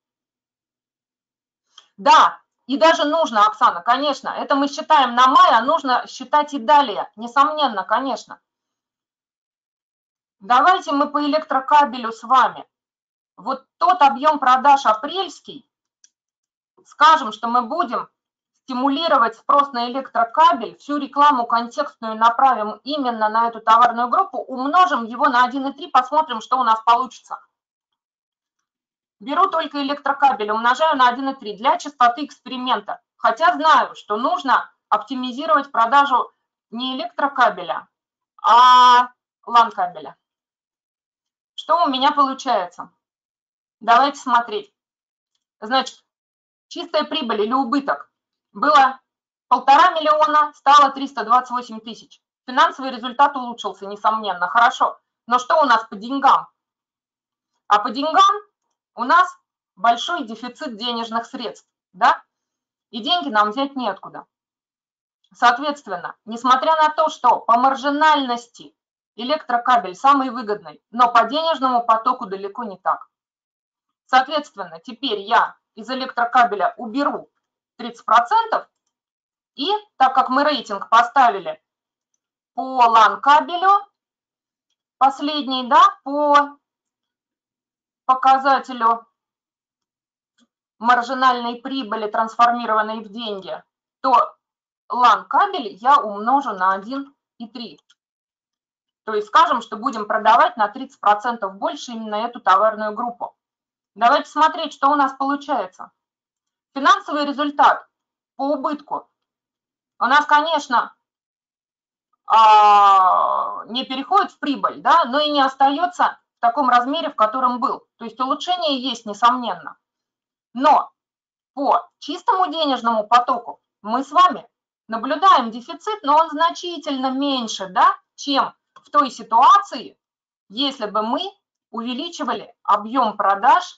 Да, и даже нужно, Оксана, конечно, это мы считаем на май, а нужно считать и далее, несомненно, конечно. Давайте мы по электрокабелю с вами. Вот тот объем продаж апрельский, скажем, что мы будем стимулировать спрос на электрокабель, всю рекламу контекстную направим именно на эту товарную группу, умножим его на один и три, посмотрим, что у нас получится. Беру только электрокабель, умножаю на один и три для чистоты эксперимента. Хотя знаю, что нужно оптимизировать продажу не электрокабеля, а лан-кабеля. Что у меня получается? Давайте смотреть. Значит, чистая прибыль или убыток было полтора миллиона, стало триста двадцать восемь тысяч. Финансовый результат улучшился, несомненно, хорошо. Но что у нас по деньгам? А по деньгам у нас большой дефицит денежных средств, да? И деньги нам взять неоткуда. Соответственно, несмотря на то, что по маржинальности электрокабель самый выгодный, но по денежному потоку далеко не так. Соответственно, теперь я из электрокабеля уберу тридцать процентов, И так как мы рейтинг поставили по лан кабелю, последний, да, по показателю маржинальной прибыли, трансформированной в деньги, то лан кабель я умножу на один и три. То есть скажем, что будем продавать на тридцать процентов больше именно эту товарную группу. Давайте смотреть, что у нас получается. Финансовый результат по убытку у нас, конечно, не переходит в прибыль, да, но и не остается в таком размере, в котором был. То есть улучшение есть, несомненно. Но по чистому денежному потоку мы с вами наблюдаем дефицит, но он значительно меньше, да, чем в той ситуации, если бы мы увеличивали объем продаж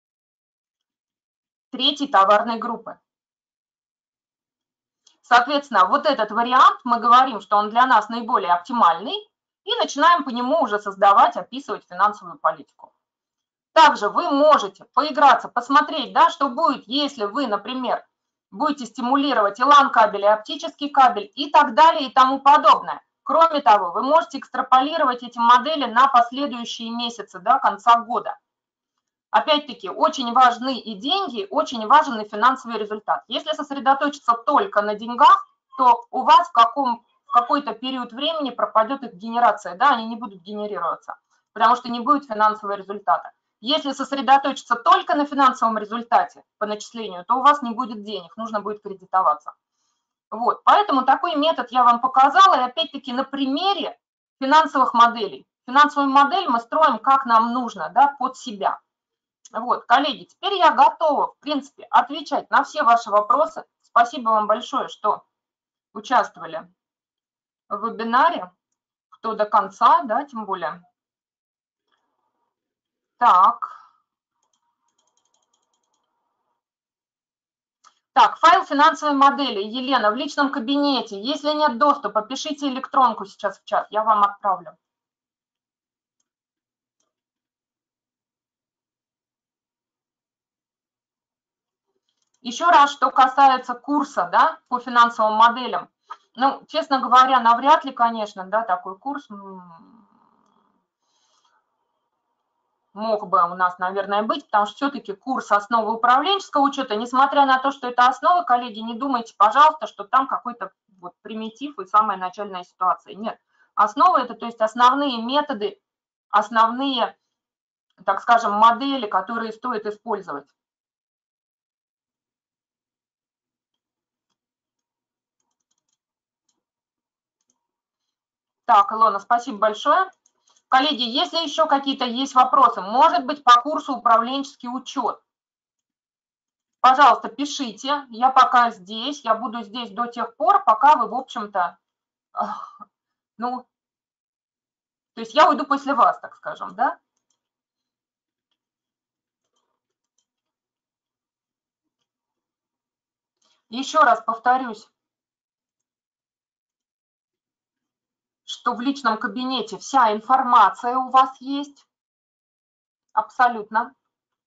третьей товарной группы. Соответственно, вот этот вариант, мы говорим, что он для нас наиболее оптимальный, и начинаем по нему уже создавать, описывать финансовую политику. Также вы можете поиграться, посмотреть, да, что будет, если вы, например, будете стимулировать и лан кабель, и оптический кабель, и так далее, и тому подобное. Кроме того, вы можете экстраполировать эти модели на последующие месяцы до конца года. Опять-таки, очень важны и деньги, очень важен и финансовый результат. Если сосредоточиться только на деньгах, то у вас в, каком, в какой-то период времени пропадет их генерация, да, они не будут генерироваться, потому что не будет финансового результата. Если сосредоточиться только на финансовом результате по начислению, то у вас не будет денег, нужно будет кредитоваться. Вот, поэтому такой метод я вам показала, и опять-таки на примере финансовых моделей. Финансовую модель мы строим как нам нужно, да, под себя. Вот, коллеги, теперь я готова, в принципе, отвечать на все ваши вопросы. Спасибо вам большое, что участвовали в вебинаре, кто до конца, да, тем более. Так. Так, файл финансовой модели. Елена, в личном кабинете. Если нет доступа, пишите электронку сейчас в чат, я вам отправлю. Еще раз, что касается курса, да, по финансовым моделям. Ну, честно говоря, навряд ли, конечно, да, такой курс мог бы у нас, наверное, быть, потому что все-таки курс основы управленческого учета, несмотря на то, что это основа, коллеги, не думайте, пожалуйста, что там какой-то вот примитив и самая начальная ситуация. Нет. Основа – это, то есть, основные методы, основные, так скажем, модели, которые стоит использовать. Так, Илона, спасибо большое. Коллеги, если еще какие-то есть вопросы, может быть, по курсу управленческий учет, пожалуйста, пишите. Я пока здесь, я буду здесь до тех пор, пока вы, в общем-то, ну, то есть я уйду после вас, так скажем, да? Еще раз повторюсь, что в личном кабинете вся информация у вас есть, абсолютно.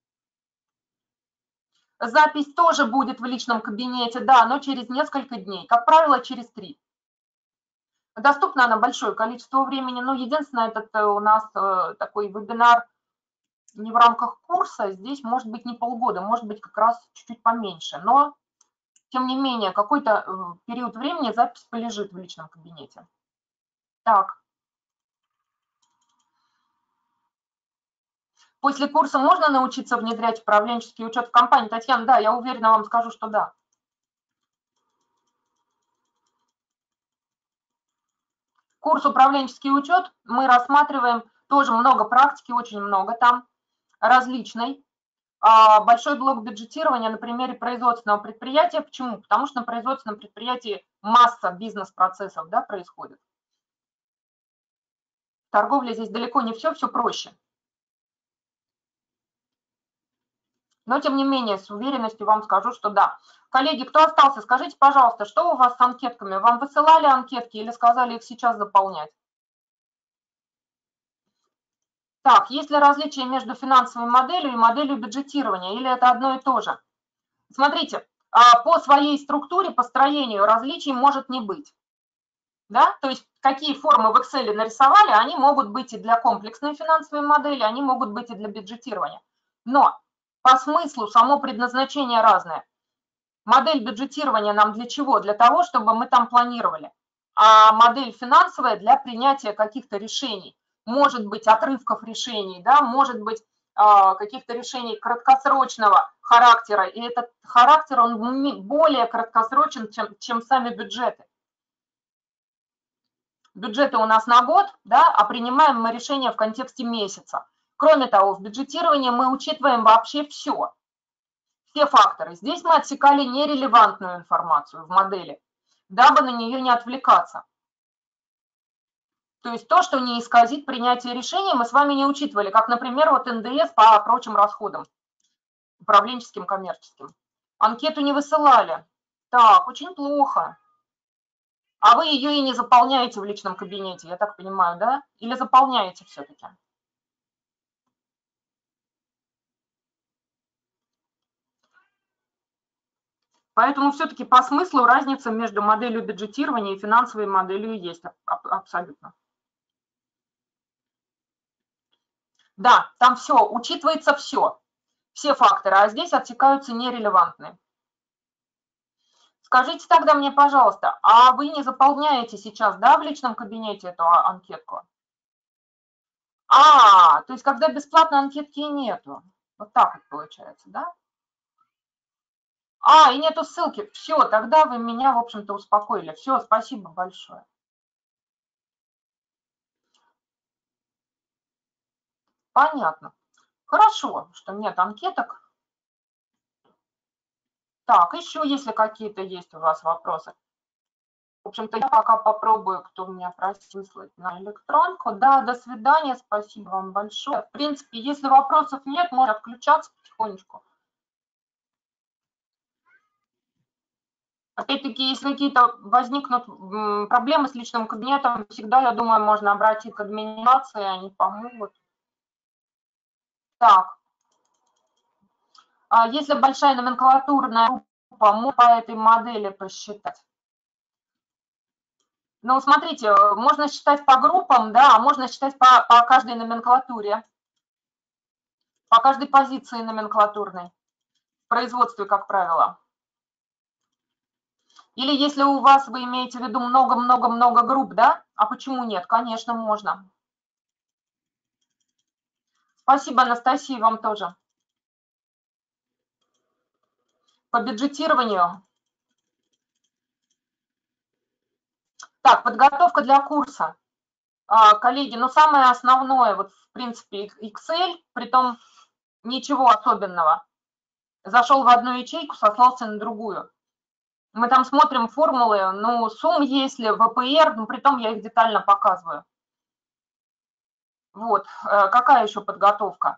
Запись тоже будет в личном кабинете, да, но через несколько дней, как правило, через три. Доступна она большое количество времени, но единственное, этот у нас такой вебинар не в рамках курса, здесь может быть не полгода, может быть как раз чуть-чуть поменьше, но тем не менее какой-то период времени запись полежит в личном кабинете. Так. После курса можно научиться внедрять управленческий учет в компании? Татьяна, да, я уверенно вам скажу, что да. Курс управленческий учет мы рассматриваем, тоже много практики, очень много там, различной. Большой блок бюджетирования на примере производственного предприятия. Почему? Потому что на производственном предприятии масса бизнес-процессов, да, происходит. В торговле здесь далеко не все, все проще. Но, тем не менее, с уверенностью вам скажу, что да. Коллеги, кто остался, скажите, пожалуйста, что у вас с анкетками? Вам высылали анкетки или сказали их сейчас заполнять? Так, есть ли различие между финансовой моделью и моделью бюджетирования, или это одно и то же? Смотрите, по своей структуре, по строению различий может не быть. Да? То есть какие формы в Excel нарисовали, они могут быть и для комплексной финансовой модели, они могут быть и для бюджетирования. Но по смыслу само предназначение разное. Модель бюджетирования нам для чего? Для того, чтобы мы там планировали. А модель финансовая для принятия каких-то решений. Может быть, отрывков решений, да, может быть, каких-то решений краткосрочного характера. И этот характер, он более краткосрочен, чем, чем сами бюджеты. Бюджеты у нас на год, да, а принимаем мы решения в контексте месяца. Кроме того, в бюджетировании мы учитываем вообще все. Все факторы. Здесь мы отсекали нерелевантную информацию в модели, дабы на нее не отвлекаться. То есть то, что не исказит принятие решений, мы с вами не учитывали, как, например, вот эн дэ эс по прочим расходам, управленческим, коммерческим. Анкету не высылали. Так, очень плохо. А вы ее и не заполняете в личном кабинете, я так понимаю, да? Или заполняете все-таки? Поэтому все-таки по смыслу разница между моделью бюджетирования и финансовой моделью есть абсолютно. Да, там все, учитывается все, все факторы, а здесь отсекаются нерелевантные. Скажите тогда мне, пожалуйста, а вы не заполняете сейчас, да, в личном кабинете эту анкетку? А, то есть когда бесплатной анкетки нету. Вот так вот получается, да? А, и нету ссылки. Все, тогда вы меня, в общем-то, успокоили. Все, спасибо большое. Понятно. Хорошо, что нет анкеток. Так, еще если какие-то есть у вас вопросы. В общем-то, я пока попробую, кто меня просит выслать на электронку. Да, до свидания, спасибо вам большое. В принципе, если вопросов нет, можно отключаться потихонечку. Опять-таки, если какие-то возникнут проблемы с личным кабинетом, всегда, я думаю, можно обратиться к администрации, они помогут. Так. А если большая номенклатурная группа, можно по этой модели посчитать. Ну, смотрите, можно считать по группам, да, а можно считать по, по каждой номенклатуре, по каждой позиции номенклатурной, в производстве, как правило. Или если у вас, вы имеете в виду много-много-много групп, да? А почему нет? Конечно, можно. Спасибо, Анастасия, вам тоже. По бюджетированию. Так, подготовка для курса. Коллеги, ну самое основное, вот в принципе, Excel, притом ничего особенного. Зашел в одну ячейку, сослался на другую. Мы там смотрим формулы, ну, сумм есть ли, вэ пэ эр, ну, притом я их детально показываю. Вот, какая еще подготовка?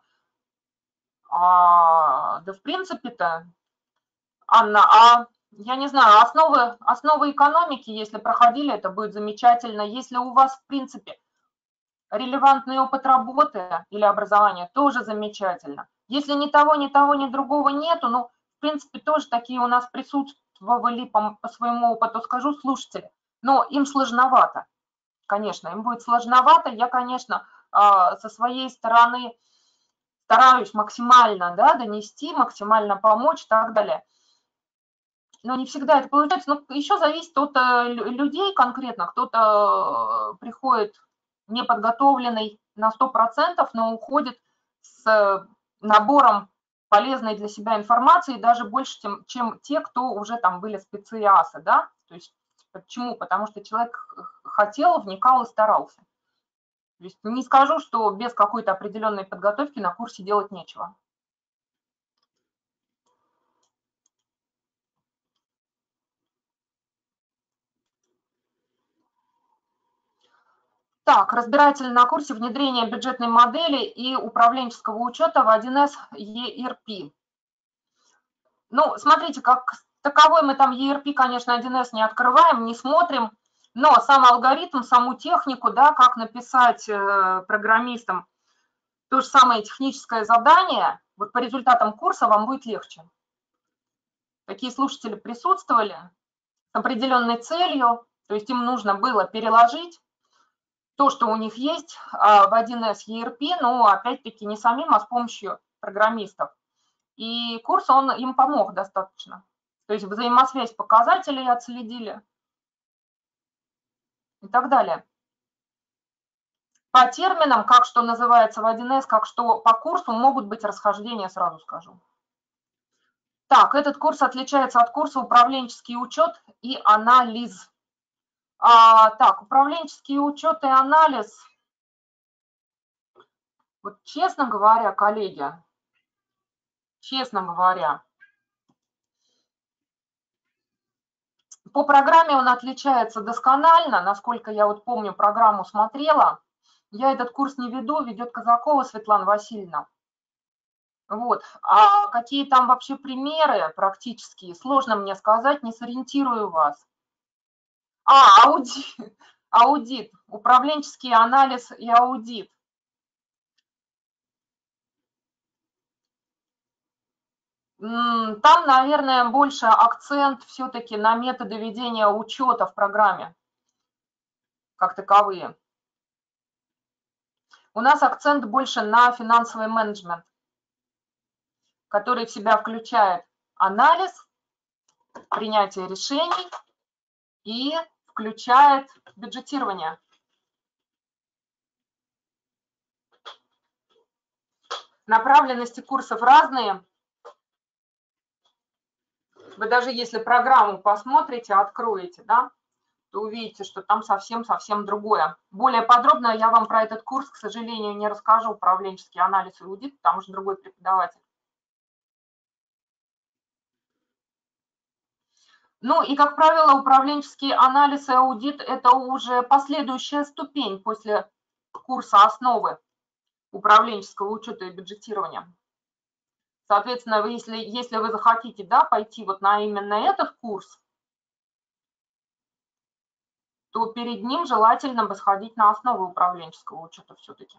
А, да, в принципе-то, Анна, а я не знаю, основы, основы экономики, если проходили, это будет замечательно. Если у вас, в принципе, релевантный опыт работы или образования, тоже замечательно. Если ни того, ни того, ни другого нету, ну, в принципе, тоже такие у нас присутствовали по, по своему опыту, скажу, слушатели, но им сложновато, конечно, им будет сложновато. Я, конечно, со своей стороны стараюсь максимально, да, донести, максимально помочь и так далее. Но не всегда это получается. Но еще зависит от людей конкретно. Кто-то приходит неподготовленный на сто процентов, но уходит с набором полезной для себя информации даже больше, чем, чем те, кто уже там были специасы, да. То есть почему? Потому что человек хотел, вникал и старался. То есть не скажу, что без какой-то определенной подготовки на курсе делать нечего. Так, разбиратель на курсе внедрения бюджетной модели и управленческого учета в один эс и эр пи. Ну, смотрите, как таковой мы там и эр пи, конечно, один эс не открываем, не смотрим, но сам алгоритм, саму технику, да, как написать э, программистам то же самое техническое задание, вот по результатам курса вам будет легче. Такие слушатели присутствовали с определенной целью, то есть им нужно было переложить то, что у них есть в один эс и эр пи, но опять-таки не самим, а с помощью программистов. И курс, он им помог достаточно. То есть взаимосвязь показателей отследили и так далее. По терминам, как что называется в один эс, как что по курсу, могут быть расхождения, сразу скажу. Так, этот курс отличается от курса «Управленческий учет и анализ». А, так, управленческий учет и анализ. Вот честно говоря, коллеги, честно говоря, по программе он отличается досконально, насколько я вот помню, программу смотрела. Я этот курс не веду, ведет Казакова Светлана Васильевна. Вот. А какие там вообще примеры практические, сложно мне сказать, не сориентирую вас. А, аудит, аудит, управленческий анализ и аудит. Там, наверное, больше акцент все-таки на методы ведения учета в программе, как таковые. У нас акцент больше на финансовый менеджмент, который в себя включает анализ, принятие решений и включает бюджетирование. Направленности курсов разные. Вы даже если программу посмотрите, откроете, да, то увидите, что там совсем-совсем другое. Более подробно я вам про этот курс, к сожалению, не расскажу, управленческий анализ и аудит, потому что другой преподаватель. Ну и, как правило, управленческий анализ и аудит – это уже последующая ступень после курса основы управленческого учета и бюджетирования. Соответственно, вы, если, если вы захотите, да, пойти вот на именно этот курс, то перед ним желательно бы сходить на основу управленческого учета все-таки.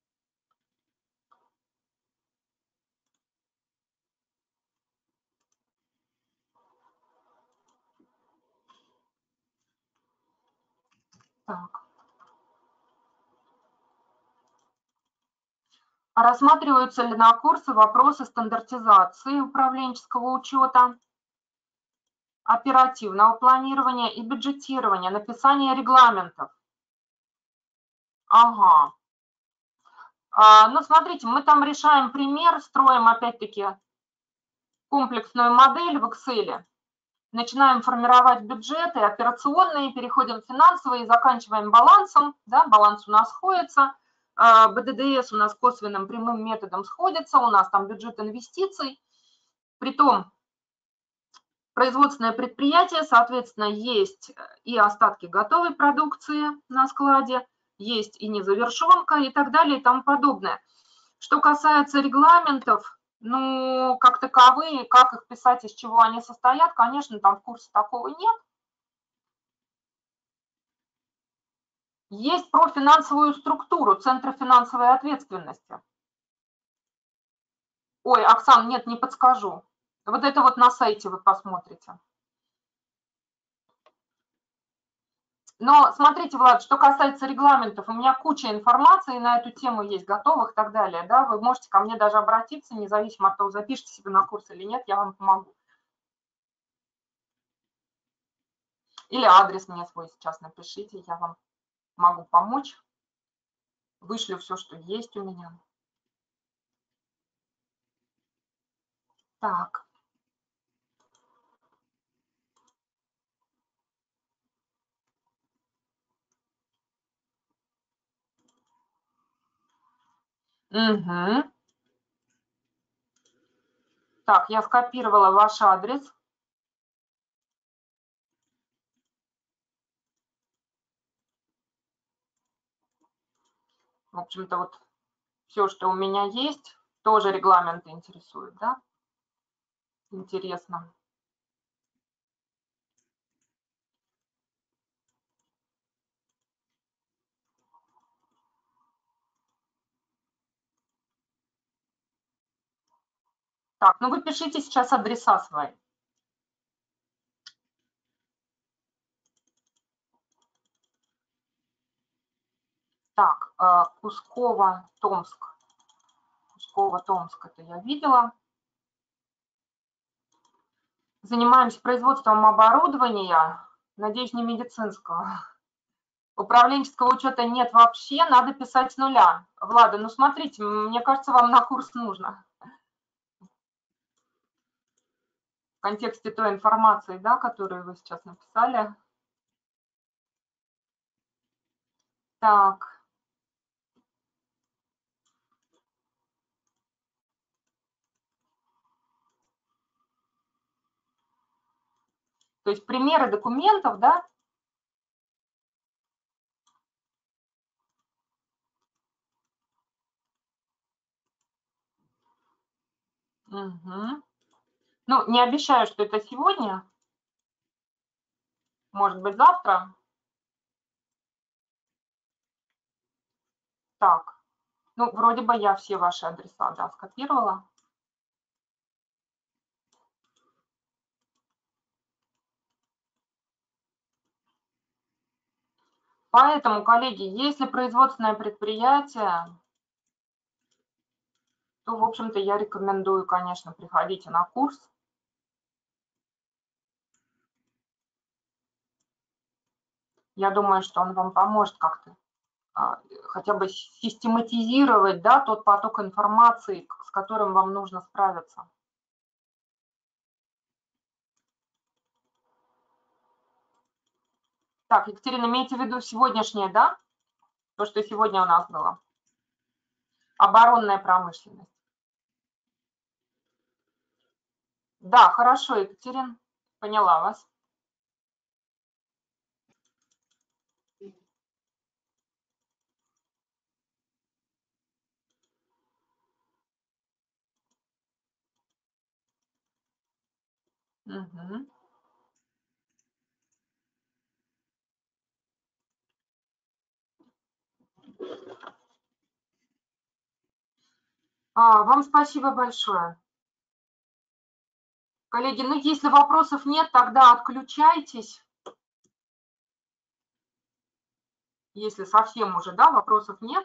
Так. Рассматриваются ли на курсе вопросы стандартизации управленческого учета, оперативного планирования и бюджетирования, написания регламентов? Ага. А, ну, смотрите, мы там решаем пример, строим опять-таки комплексную модель в Excel, начинаем формировать бюджеты операционные, переходим в финансовые, заканчиваем балансом, да, баланс у нас сходится, бэ дэ дэ эс у нас косвенным прямым методом сходится, у нас там бюджет инвестиций, притом производственное предприятие, соответственно, есть и остатки готовой продукции на складе, есть и незавершенка и так далее и тому подобное. Что касается регламентов, ну, как таковые, как их писать, из чего они состоят, конечно, там в курсе такого нет. Есть про финансовую структуру, центры финансовой ответственности. Ой, Оксан, нет, не подскажу. Вот это вот на сайте вы посмотрите. Но смотрите, Влад, что касается регламентов, у меня куча информации на эту тему есть, готовых и так далее. Да? Вы можете ко мне даже обратиться, независимо от того, запишите себе на курс или нет, я вам помогу. Или адрес мне свой сейчас напишите, я вам могу помочь. Вышлю все, что есть у меня. Так. Угу. Так, я скопировала ваш адрес. В общем-то, вот все, что у меня есть, тоже регламенты интересует, да? Интересно. Так, ну вы пишите сейчас адреса свои. Кусково, Томск. Кусково, Томск, это я видела. Занимаемся производством оборудования, надеюсь, не медицинского. Управленческого учета нет вообще, надо писать с нуля. Влада, ну смотрите, мне кажется, вам на курс нужно. В контексте той информации, да, которую вы сейчас написали. Так. То есть примеры документов, да? Угу. Ну, не обещаю, что это сегодня. Может быть, завтра. Так. Ну, вроде бы я все ваши адреса, да, скопировала. Поэтому, коллеги, если производственное предприятие, то, в общем-то, я рекомендую, конечно, приходите на курс. Я думаю, что он вам поможет как-то а, хотя бы систематизировать, да, тот поток информации, с которым вам нужно справиться. Так, Екатерина, имеете в виду сегодняшнее, да? То, что сегодня у нас было. Оборонная промышленность. Да, хорошо, Екатерина, поняла вас. Угу. А, вам спасибо большое. Коллеги, ну если вопросов нет, тогда отключайтесь. Если совсем уже, да, вопросов нет.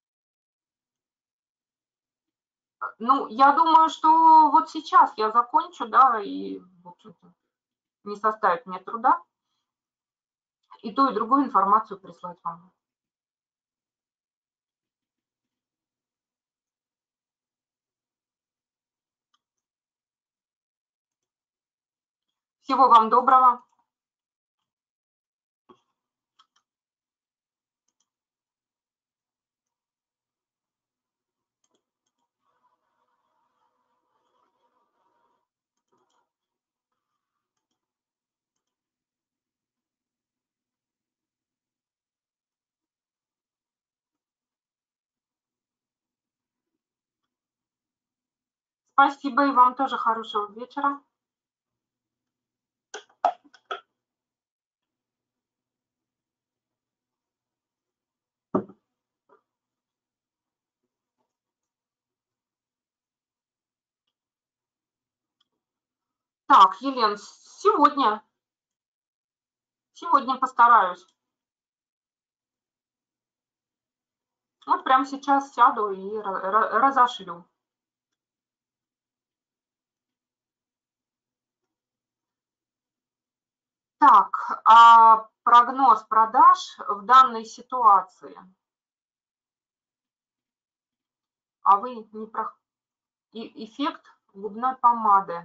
Ну, я думаю, что вот сейчас я закончу, да, и, в общем-то, не составит мне труда и ту, и другую информацию прислать вам. Всего вам доброго. Спасибо, и вам тоже хорошего вечера. Так, Елен, сегодня. Сегодня постараюсь. Вот прямо сейчас сяду и разошлю. Так, а прогноз продаж в данной ситуации. А вы не про... И эффект губной помады.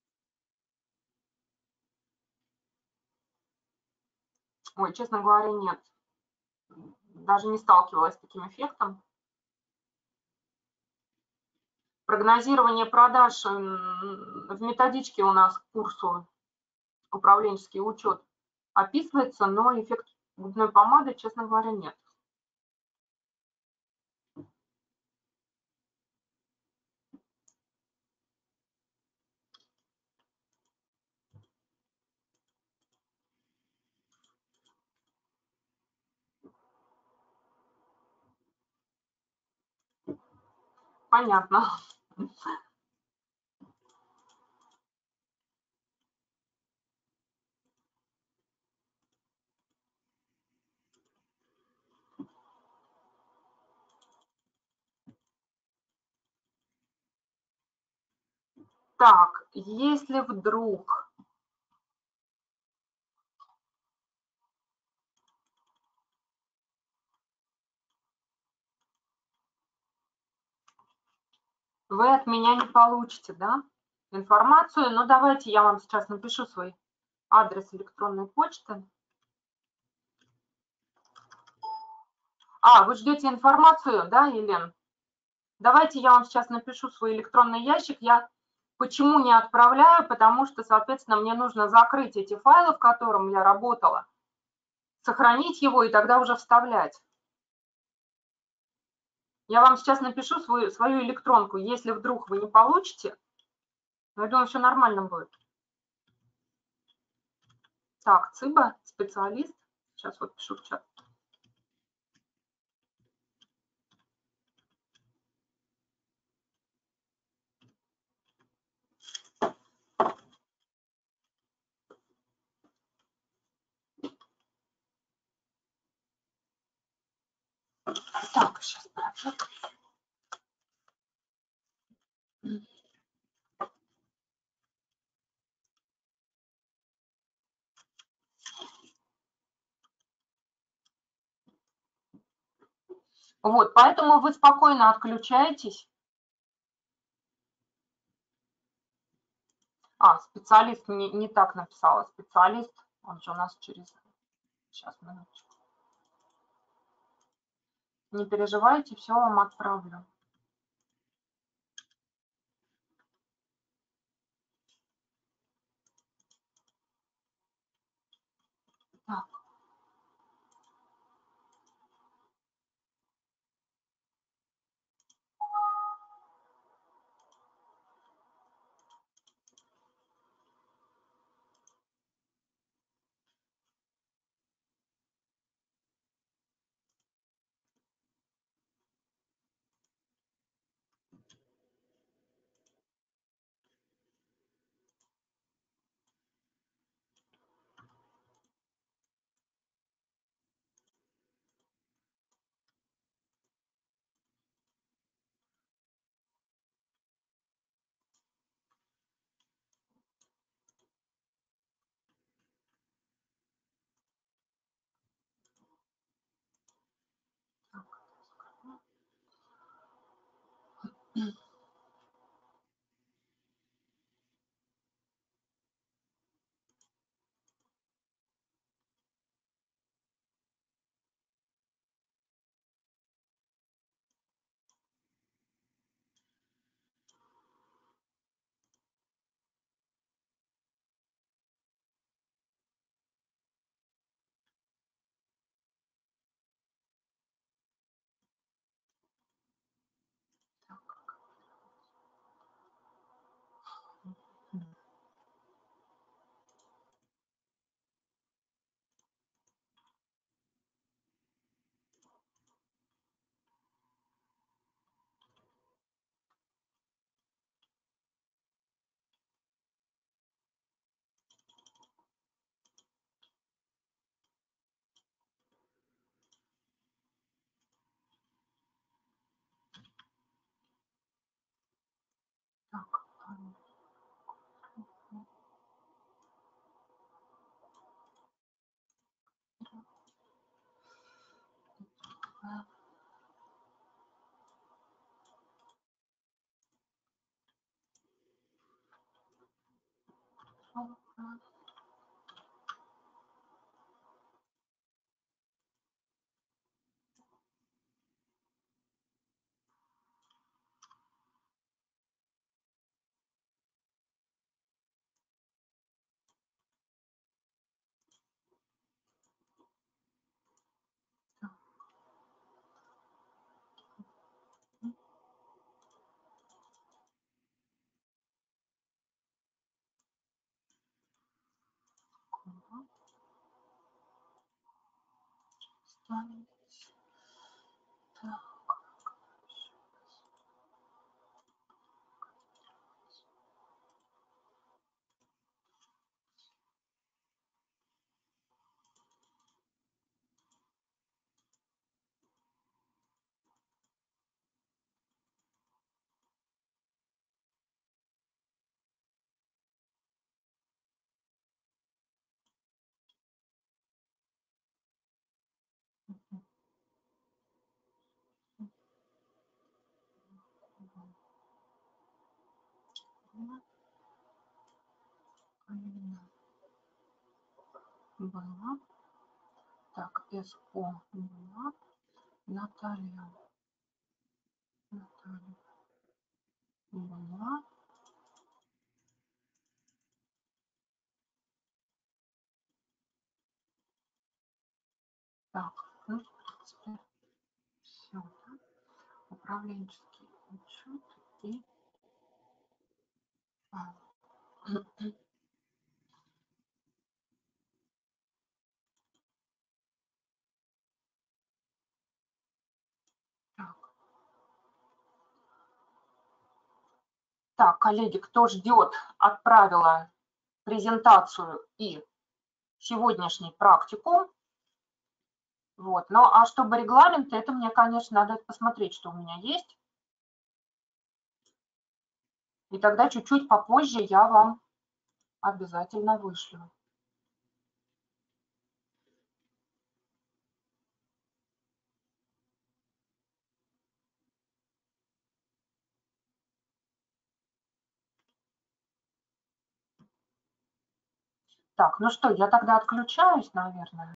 Ой, честно говоря, нет. Даже не сталкивалась с таким эффектом. Прогнозирование продаж в методичке у нас к курсу управленческий учет описывается, но эффект губной помады, честно говоря, нет. Понятно. Так, если вдруг вы от меня не получите, да, информацию, ну давайте я вам сейчас напишу свой адрес электронной почты. А, вы ждете информацию, да, Елена? Давайте я вам сейчас напишу свой электронный ящик. Я почему не отправляю? Потому что, соответственно, мне нужно закрыть эти файлы, в котором я работала, сохранить его и тогда уже вставлять. Я вам сейчас напишу свою, свою электронку. Если вдруг вы не получите, я думаю, все нормально будет. Так, ЦИБА, специалист. Сейчас вот пишу в чат. Так, сейчас проверю. Вот, поэтому вы спокойно отключаетесь. А, специалист не, не так написала. Специалист, он же у нас через... Сейчас, минуточку. Не переживайте, все вам отправлю. Так. Была. Так, СО была. Наталья. Наталья. Была. Так, ну, в принципе, все. Да? Управленческий учет и а, так. Так, коллеги, кто ждет, отправила презентацию и сегодняшний практикум. Вот. Ну, а чтобы регламент, это мне, конечно, надо посмотреть, что у меня есть. И тогда чуть-чуть попозже я вам обязательно вышлю. Так, ну что, я тогда отключаюсь, наверное.